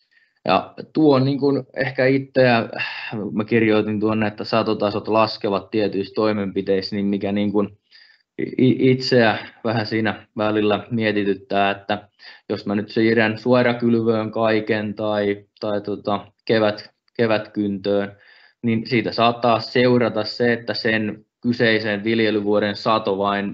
Ja tuo niin kuin ehkä itseä, mä kirjoitin tuonne, että satotasot laskevat tietyissä toimenpiteissä, niin mikä niin kuin itseä vähän siinä välillä mietityttää, että jos mä nyt siirrän suorakylvöön kaiken tai, tai tota kevät, kevätkyntöön, niin siitä saattaa seurata se, että sen kyseisen viljelyvuoden sato vain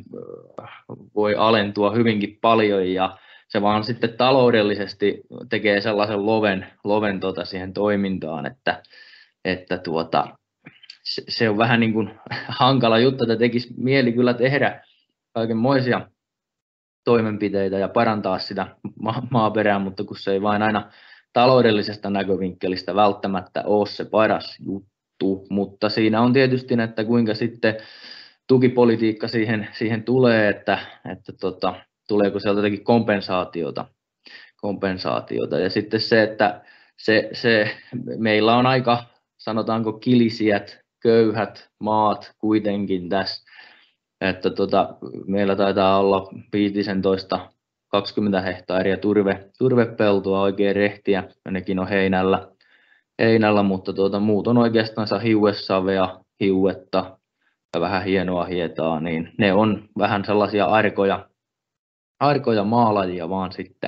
voi alentua hyvinkin paljon ja se vaan sitten taloudellisesti tekee sellaisen loven, loven tota siihen toimintaan, että, että tuota, se, se on vähän niin kuin hankala juttu, että tekisi mieli kyllä tehdä kaikenmoisia toimenpiteitä ja parantaa sitä ma- maaperää, mutta kun se ei vain aina taloudellisesta näkövinkkelistä välttämättä ole se paras juttu, mutta siinä on tietysti, että kuinka sitten tukipolitiikka siihen, siihen tulee, että, että tota, tuleeko sieltä jotenkin kompensaatiota, kompensaatiota. Ja sitten se, että se, se, meillä on aika, sanotaanko kilisijät, köyhät maat kuitenkin tässä, että tota, meillä taitaa olla viisitoista kaksikymmentä hehtaaria turve, turvepeltoa oikein rehtiä, ja nekin on heinällä, heinällä mutta tuota, muut on oikeastaan hiuessavea, hiuetta ja vähän hienoa hietaa, niin ne on vähän sellaisia arkoja, arkoja maalajia vaan sitten.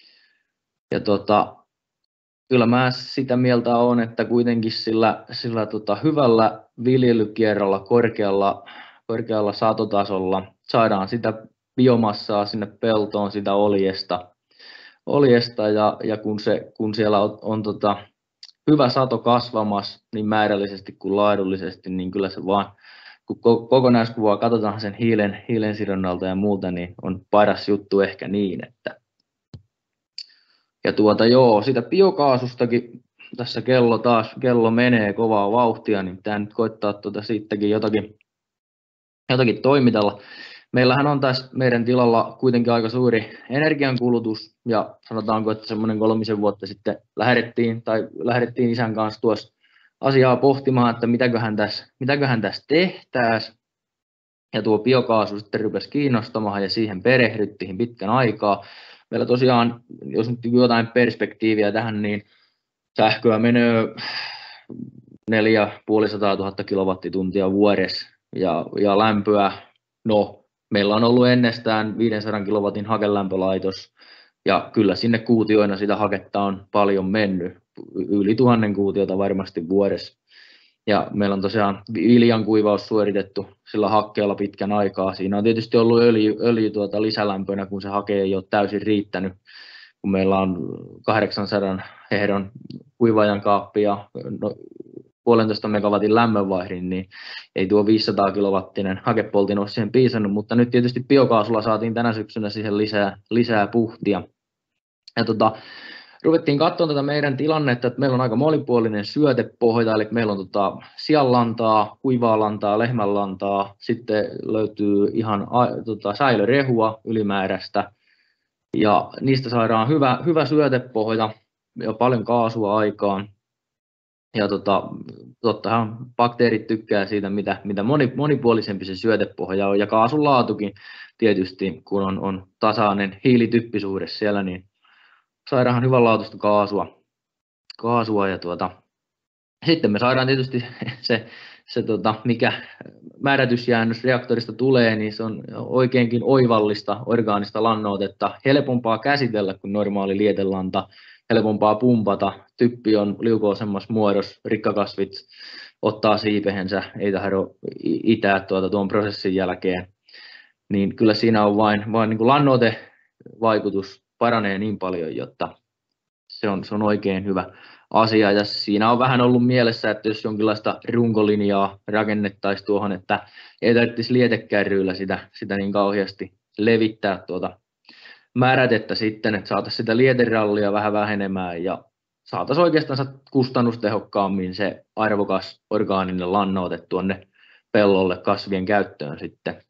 Ja tota, kyllä mä sitä mieltä olen, että kuitenkin sillä, sillä tota, hyvällä viljelykierrolla, korkealla, korkealla satotasolla saadaan sitä biomassaa sinne peltoon, sitä oljesta, oljesta ja, ja kun, se, kun siellä on, on tota, hyvä sato kasvamassa niin määrällisesti kuin laadullisesti, niin kyllä se vaan, kun kokonaiskuvaa katsotaan sen hiilen, hiilen sidonnalta ja muuta, niin on paras juttu ehkä niin, että ja tuota joo, sitä biokaasustakin tässä kello taas, kello menee kovaa vauhtia, niin pitää nyt koittaa tuota siitäkin jotakin, jotakin toimitella. Meillähän on tässä meidän tilalla kuitenkin aika suuri energiankulutus ja sanotaanko, että semmoinen kolmisen vuotta sitten lähdettiin tai lähdettiin isän kanssa tuossa asiaa pohtimaan, että mitäköhän tässä, mitäköhän tässä tehtäisiin. Ja tuo biokaasu sitten rupesi kiinnostamaan ja siihen perehdyttiin pitkän aikaa. Meillä tosiaan, jos nyt jotain perspektiiviä tähän, niin sähköä menee neljä tuhatta viisisataa kilowattituntia vuodessa ja, ja lämpöä, no meillä on ollut ennestään viisisataa kilowatin hakelämpölaitos ja kyllä sinne kuutioina sitä haketta on paljon mennyt, yli tuhannen kuutiota varmasti vuodessa. Ja meillä on tosiaan viljan kuivaus suoritettu sillä hakkeella pitkän aikaa. Siinä on tietysti ollut öljy, öljy tuota lisälämpönä, kun se hake ei ole täysin riittänyt. Kun meillä on kahdeksansadan hehdon kuivaajan kaappi ja no, puolentoista megawatin lämmönvaihdin, niin ei tuo viisisataa kilowattinen hakepoltin ole siihen piisannut. Mutta nyt tietysti biokaasulla saatiin tänä syksynä siihen lisää, lisää puhtia. Ja tota, ruvettiin katsomaan tätä meidän tilannetta, että meillä on aika monipuolinen syötepohja, eli meillä on tota sianlantaa, kuivaa lantaa, lehmänlantaa, sitten löytyy ihan tota, säilörehua ylimääräistä, ja niistä saadaan hyvä, hyvä syötepohja ja paljon kaasua aikaan. Ja tota, tottahan bakteerit tykkää siitä, mitä, mitä moni, monipuolisempi se syötepohja on, ja kaasun laatukin tietysti, kun on, on tasainen hiilityppisuudessa siellä, niin saadaan hyvänlaatuista kaasua, kaasua ja tuota, sitten me saadaan tietysti se, se tota, mikä määrätysjäännös reaktorista tulee, niin se on oikeinkin oivallista orgaanista lannoitetta, helpompaa käsitellä kuin normaali lietelanta, helpompaa pumpata, typpi on liukoisemmassa muodossa, rikkakasvit ottaa siipehensä, ei tahdo itää tuota, tuon prosessin jälkeen, niin kyllä siinä on vain, vain niin kuin lannoitevaikutus paranee niin paljon, jotta se on, se on oikein hyvä asia, ja siinä on vähän ollut mielessä, että jos jonkinlaista runkolinjaa rakennettaisiin tuohon, että ei tarvitsisi lietekärryillä sitä, sitä niin kauheasti levittää tuota määrätettä sitten, että saataisiin sitä lieterallia vähän vähenemään ja saataisiin oikeastaan kustannustehokkaammin se arvokas orgaaninen lannoite tuonne pellolle kasvien käyttöön sitten.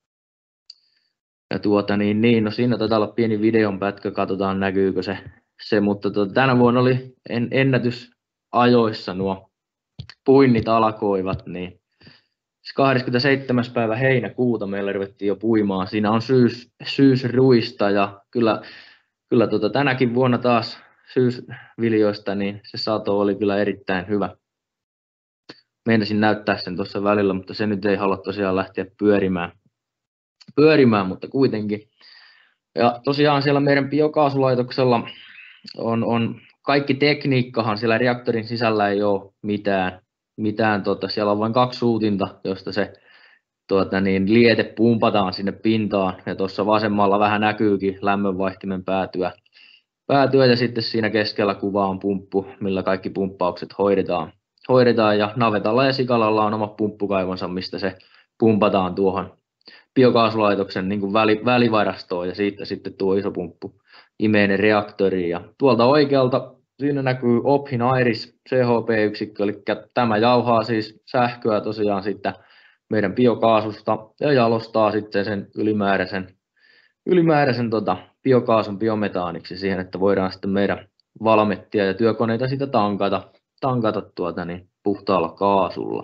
Ja tuota niin, niin no siinä taitaa olla pieni videon pätkä, katsotaan näkyykö se, se mutta tuota, tänä vuonna oli en, ennätysajoissa nuo puinnit alkoivat, niin kahdeskymmenesseitsemäs päivä heinäkuuta meillä ruvettiin jo puimaan. Siinä on syys, syysruista ja kyllä, kyllä tuota, tänäkin vuonna taas syysviljoista, niin se sato oli kyllä erittäin hyvä. Meinasin näyttää sen tuossa välillä, mutta se nyt ei halua tosiaan lähteä pyörimään, pyörimään mutta kuitenkin. Ja tosiaan siellä meidän biokaasulaitoksella on, on kaikki tekniikkahan, siellä reaktorin sisällä ei ole mitään. mitään tota, siellä on vain kaksi suutinta, josta se tuota, niin, liete pumpataan sinne pintaan. Ja tuossa vasemmalla vähän näkyykin lämmönvaihtimen päätyä. päätyä. Ja sitten siinä keskellä kuva on pumppu, millä kaikki pumppaukset hoidetaan. hoidetaan. Ja navetalla ja sikalalla on oma pumppukaivonsa, mistä se pumpataan tuohon biokaasulaitoksen niin kuin väli, välivarastoon. Ja siitä sitten tuo iso pumppu imee ne reaktoriin. Ja tuolta oikealta siinä näkyy Ophin Iris C H P-yksikkö, eli tämä jauhaa siis sähköä tosiaan sitten meidän biokaasusta ja jalostaa sitten sen ylimääräisen, ylimääräisen tota, biokaasun biometaaniksi siihen, että voidaan sitten meidän valmettia ja työkoneita sitä tankata, tankata tuota, niin, puhtaalla kaasulla.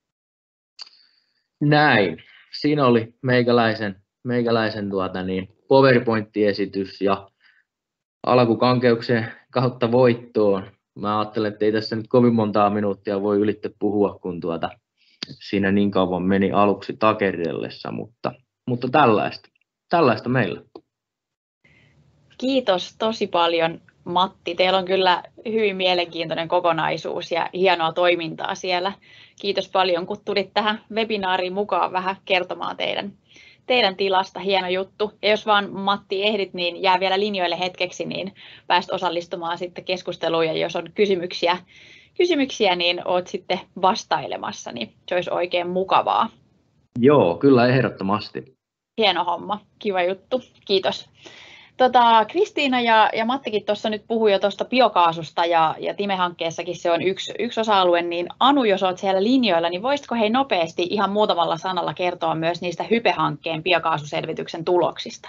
Näin. Siinä oli meikäläisen, meikäläisen tuota, niin, PowerPoint-esitys ja alkukankeuksien kautta voittoon. Mä ajattelen, että ei tässä nyt kovin montaa minuuttia voi ylitte puhua, kun tuota, siinä niin kauan meni aluksi takerrellessa, mutta, mutta tällaista, tällaista meillä. Kiitos tosi paljon, Matti. Teillä on kyllä hyvin mielenkiintoinen kokonaisuus ja hienoa toimintaa siellä. Kiitos paljon, kun tulit tähän webinaariin mukaan vähän kertomaan teidän teidän tilasta, hieno juttu. Ja jos vaan Matti ehdit, niin jää vielä linjoille hetkeksi, niin pääst osallistumaan sitten keskusteluun. Ja jos on kysymyksiä, kysymyksiä niin oot sitten vastailemassa, niin se olisi oikein mukavaa. Joo, kyllä ehdottomasti. Hieno homma, kiva juttu, kiitos. Tota, Kristiina ja, ja Mattikin tuossa nyt puhui jo tuosta biokaasusta ja, ja Time-hankkeessakin se on yksi, yksi osa-alue, niin Anu, jos olet siellä linjoilla, niin voisitko hei nopeasti ihan muutamalla sanalla kertoa myös niistä Hype-hankkeen biokaasuselvityksen tuloksista?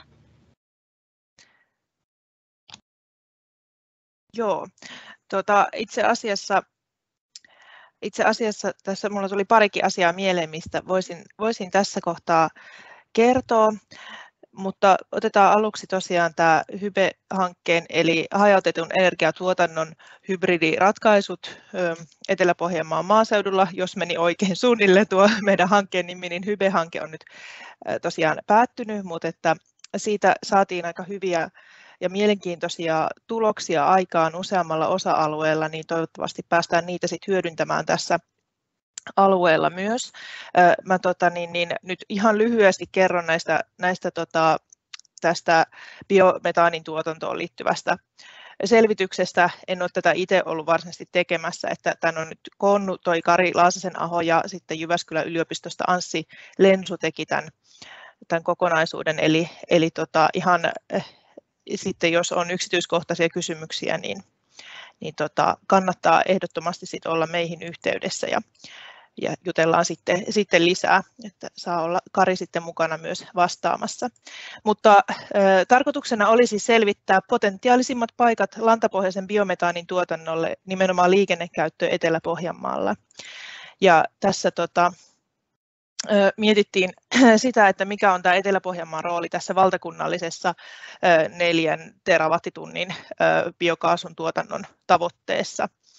Joo, tota, itse asiassa itse asiassa tässä minulla tuli parikin asiaa mieleen, mistä voisin, voisin tässä kohtaa kertoa. Mutta otetaan aluksi tosiaan tämä Hype-hankkeen eli hajautetun energiatuotannon hybridiratkaisut Etelä-Pohjanmaan maaseudulla. Jos meni oikein suunnilleen tuo meidän hankkeen nimi, niin Hype-hanke on nyt tosiaan päättynyt, mutta että siitä saatiin aika hyviä ja mielenkiintoisia tuloksia aikaan useammalla osa-alueella, niin toivottavasti päästään niitä sitten hyödyntämään tässä alueella myös. Mä tota, niin, niin, nyt ihan lyhyesti kerron näistä, näistä tota, tästä biometaanin tuotantoon liittyvästä selvityksestä. En ole tätä itse ollut varsinaisesti tekemässä, että tämän on nyt koonnut toi Kari Laasasen-aho ja sitten Jyväskylän yliopistosta Anssi Lensu teki tämän, tämän kokonaisuuden. Eli, eli tota, ihan eh, sitten jos on yksityiskohtaisia kysymyksiä, niin, niin tota, kannattaa ehdottomasti sit olla meihin yhteydessä ja ja jutellaan sitten, sitten lisää, että saa olla Kari sitten mukana myös vastaamassa. Mutta ä, tarkoituksena olisi selvittää potentiaalisimmat paikat lantapohjaisen biometaanin tuotannolle nimenomaan liikennekäyttöön Etelä-Pohjanmaalla. Ja tässä tota, ä, mietittiin sitä, että mikä on tämä Etelä-Pohjanmaan rooli tässä valtakunnallisessa ä, neljän terawattitunnin ä, biokaasun tuotannon tavoitteessa.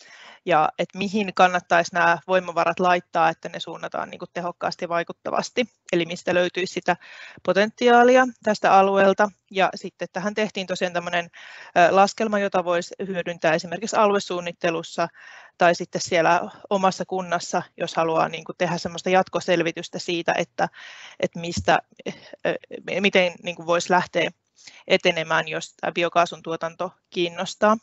ja että mihin kannattaisi nämä voimavarat laittaa, että ne suunnataan niin kuin tehokkaasti ja vaikuttavasti, eli mistä löytyisi sitä potentiaalia tästä alueelta. Ja sitten tähän tehtiin tosiaan tämmöinen laskelma, jota voisi hyödyntää esimerkiksi aluesuunnittelussa tai sitten siellä omassa kunnassa, jos haluaa niin kuin tehdä semmoista jatkoselvitystä siitä, että, että mistä, miten niin kuin voisi lähteä etenemään, jos tämä biokaasun tuotanto kiinnostaa.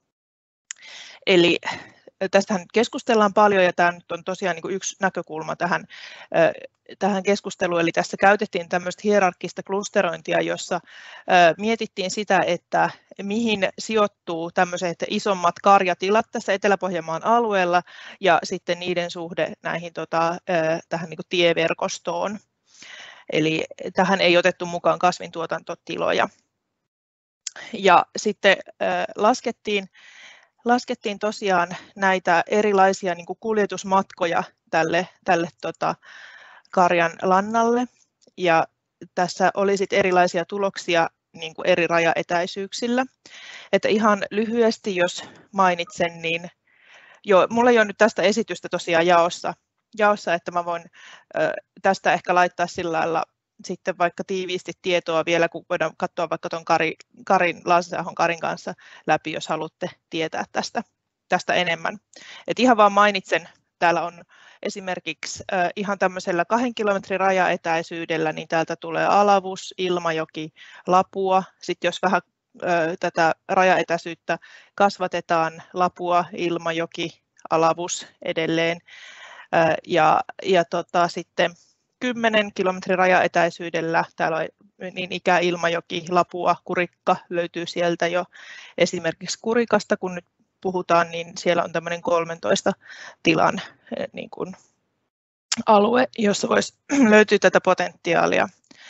Eli tästähän nyt keskustellaan paljon ja tämä nyt on tosiaan niin kuin yksi näkökulma tähän, tähän keskusteluun. Eli tässä käytettiin tämmöistä hierarkkista klusterointia, jossa mietittiin sitä, että mihin sijoittuu tämmöiset isommat karjatilat tässä Etelä-Pohjanmaan alueella ja sitten niiden suhde näihin tota, tähän niin kuin tieverkostoon. Eli tähän ei otettu mukaan kasvintuotantotiloja. Ja sitten laskettiin, laskettiin tosiaan näitä erilaisia niin kuin kuljetusmatkoja tälle, tälle tota, karjan lannalle. Ja tässä oli sitten erilaisia tuloksia niin kuin eri rajaetäisyyksillä. Että ihan lyhyesti, jos mainitsen, niin jo, mulla ei ole nyt tästä esitystä tosiaan jaossa, jaossa että mä voin ö, tästä ehkä laittaa sillä lailla sitten vaikka tiiviisti tietoa vielä, kun voidaan katsoa vaikka tuon Kari, Karin, Laasahon Karin kanssa läpi, jos haluatte tietää tästä, tästä enemmän. Et ihan vaan mainitsen, täällä on esimerkiksi äh, ihan tämmöisellä kahden kilometrin rajaetäisyydellä, niin täältä tulee Alavus, Ilmajoki, Lapua. Sitten jos vähän äh, tätä rajaetäisyyttä kasvatetaan, Lapua, Ilmajoki, Alavus edelleen. Äh, ja ja tota, sitten kymmenen kilometrin rajaetäisyydellä, täällä on niin ikään Ilmajoki, Lapua, Kurikka löytyy sieltä jo esimerkiksi Kurikasta, kun nyt puhutaan, niin siellä on tämmöinen kolmentoista tilan niin kuin alue, jossa voisi löytyä tätä potentiaalia.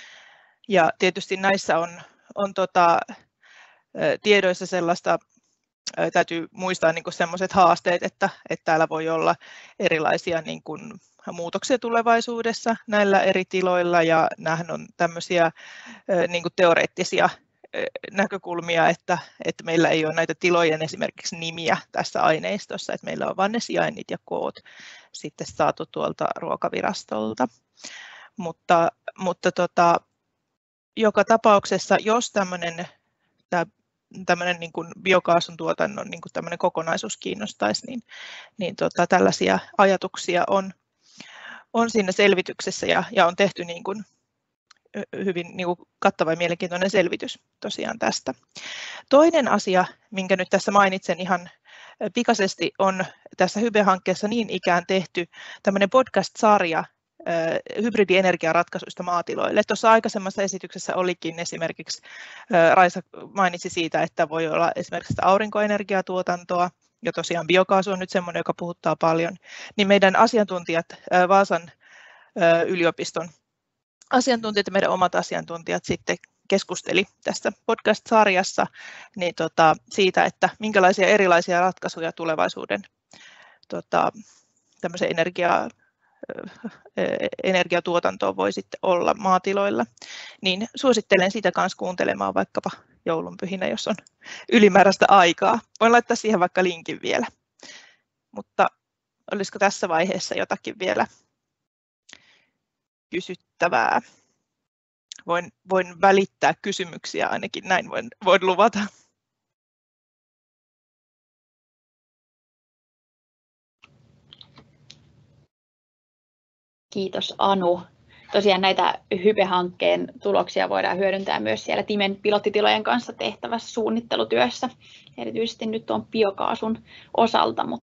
Ja tietysti näissä on, on tota, tiedoissa sellaista, täytyy muistaa niin kuin sellaiset haasteet, että, että täällä voi olla erilaisia niin kuin muutoksia tulevaisuudessa näillä eri tiloilla, ja nämähän on tämmöisiä niin kuin teoreettisia näkökulmia, että, että meillä ei ole näitä tilojen esimerkiksi nimiä tässä aineistossa, että meillä on vain ne sijainnit ja koot sitten saatu tuolta Ruokavirastolta. Mutta, mutta tota, joka tapauksessa, jos tämmöinen, tämä, tämmöinen niin kuin biokaasun tuotannon niin kuin tämmöinen kokonaisuus kiinnostaisi, niin, niin tota, tällaisia ajatuksia on, on siinä selvityksessä ja, ja on tehty niin kuin hyvin niin kuin kattava ja mielenkiintoinen selvitys tosiaan tästä. Toinen asia, minkä nyt tässä mainitsen ihan pikaisesti, on tässä Hybe-hankkeessa niin ikään tehty tämmöinen podcast-sarja hybridienergiaratkaisuista maatiloille. Tuossa aikaisemmassa esityksessä olikin esimerkiksi, Raisa mainitsi siitä, että voi olla esimerkiksi aurinkoenergiatuotantoa, ja tosiaan biokaasu on nyt semmoinen, joka puhuttaa paljon, niin meidän asiantuntijat, Vaasan yliopiston asiantuntijat ja meidän omat asiantuntijat sitten keskusteli tässä podcast-sarjassa niin tota, siitä, että minkälaisia erilaisia ratkaisuja tulevaisuuden tota, tämmöisen energia, energiatuotantoon voi sitten olla maatiloilla. Niin suosittelen sitä kanssa kuuntelemaan vaikkapa joulunpyhinä, jos on ylimääräistä aikaa. Voin laittaa siihen vaikka linkin vielä. Mutta olisiko tässä vaiheessa jotakin vielä kysyttävää? Voin, voin välittää kysymyksiä ainakin, näin voin, voin luvata. Kiitos Anu. Tosiaan näitä Hybe-hankkeen tuloksia voidaan hyödyntää myös siellä Timen pilottitilojen kanssa tehtävässä suunnittelutyössä, erityisesti nyt tuon biokaasun osalta.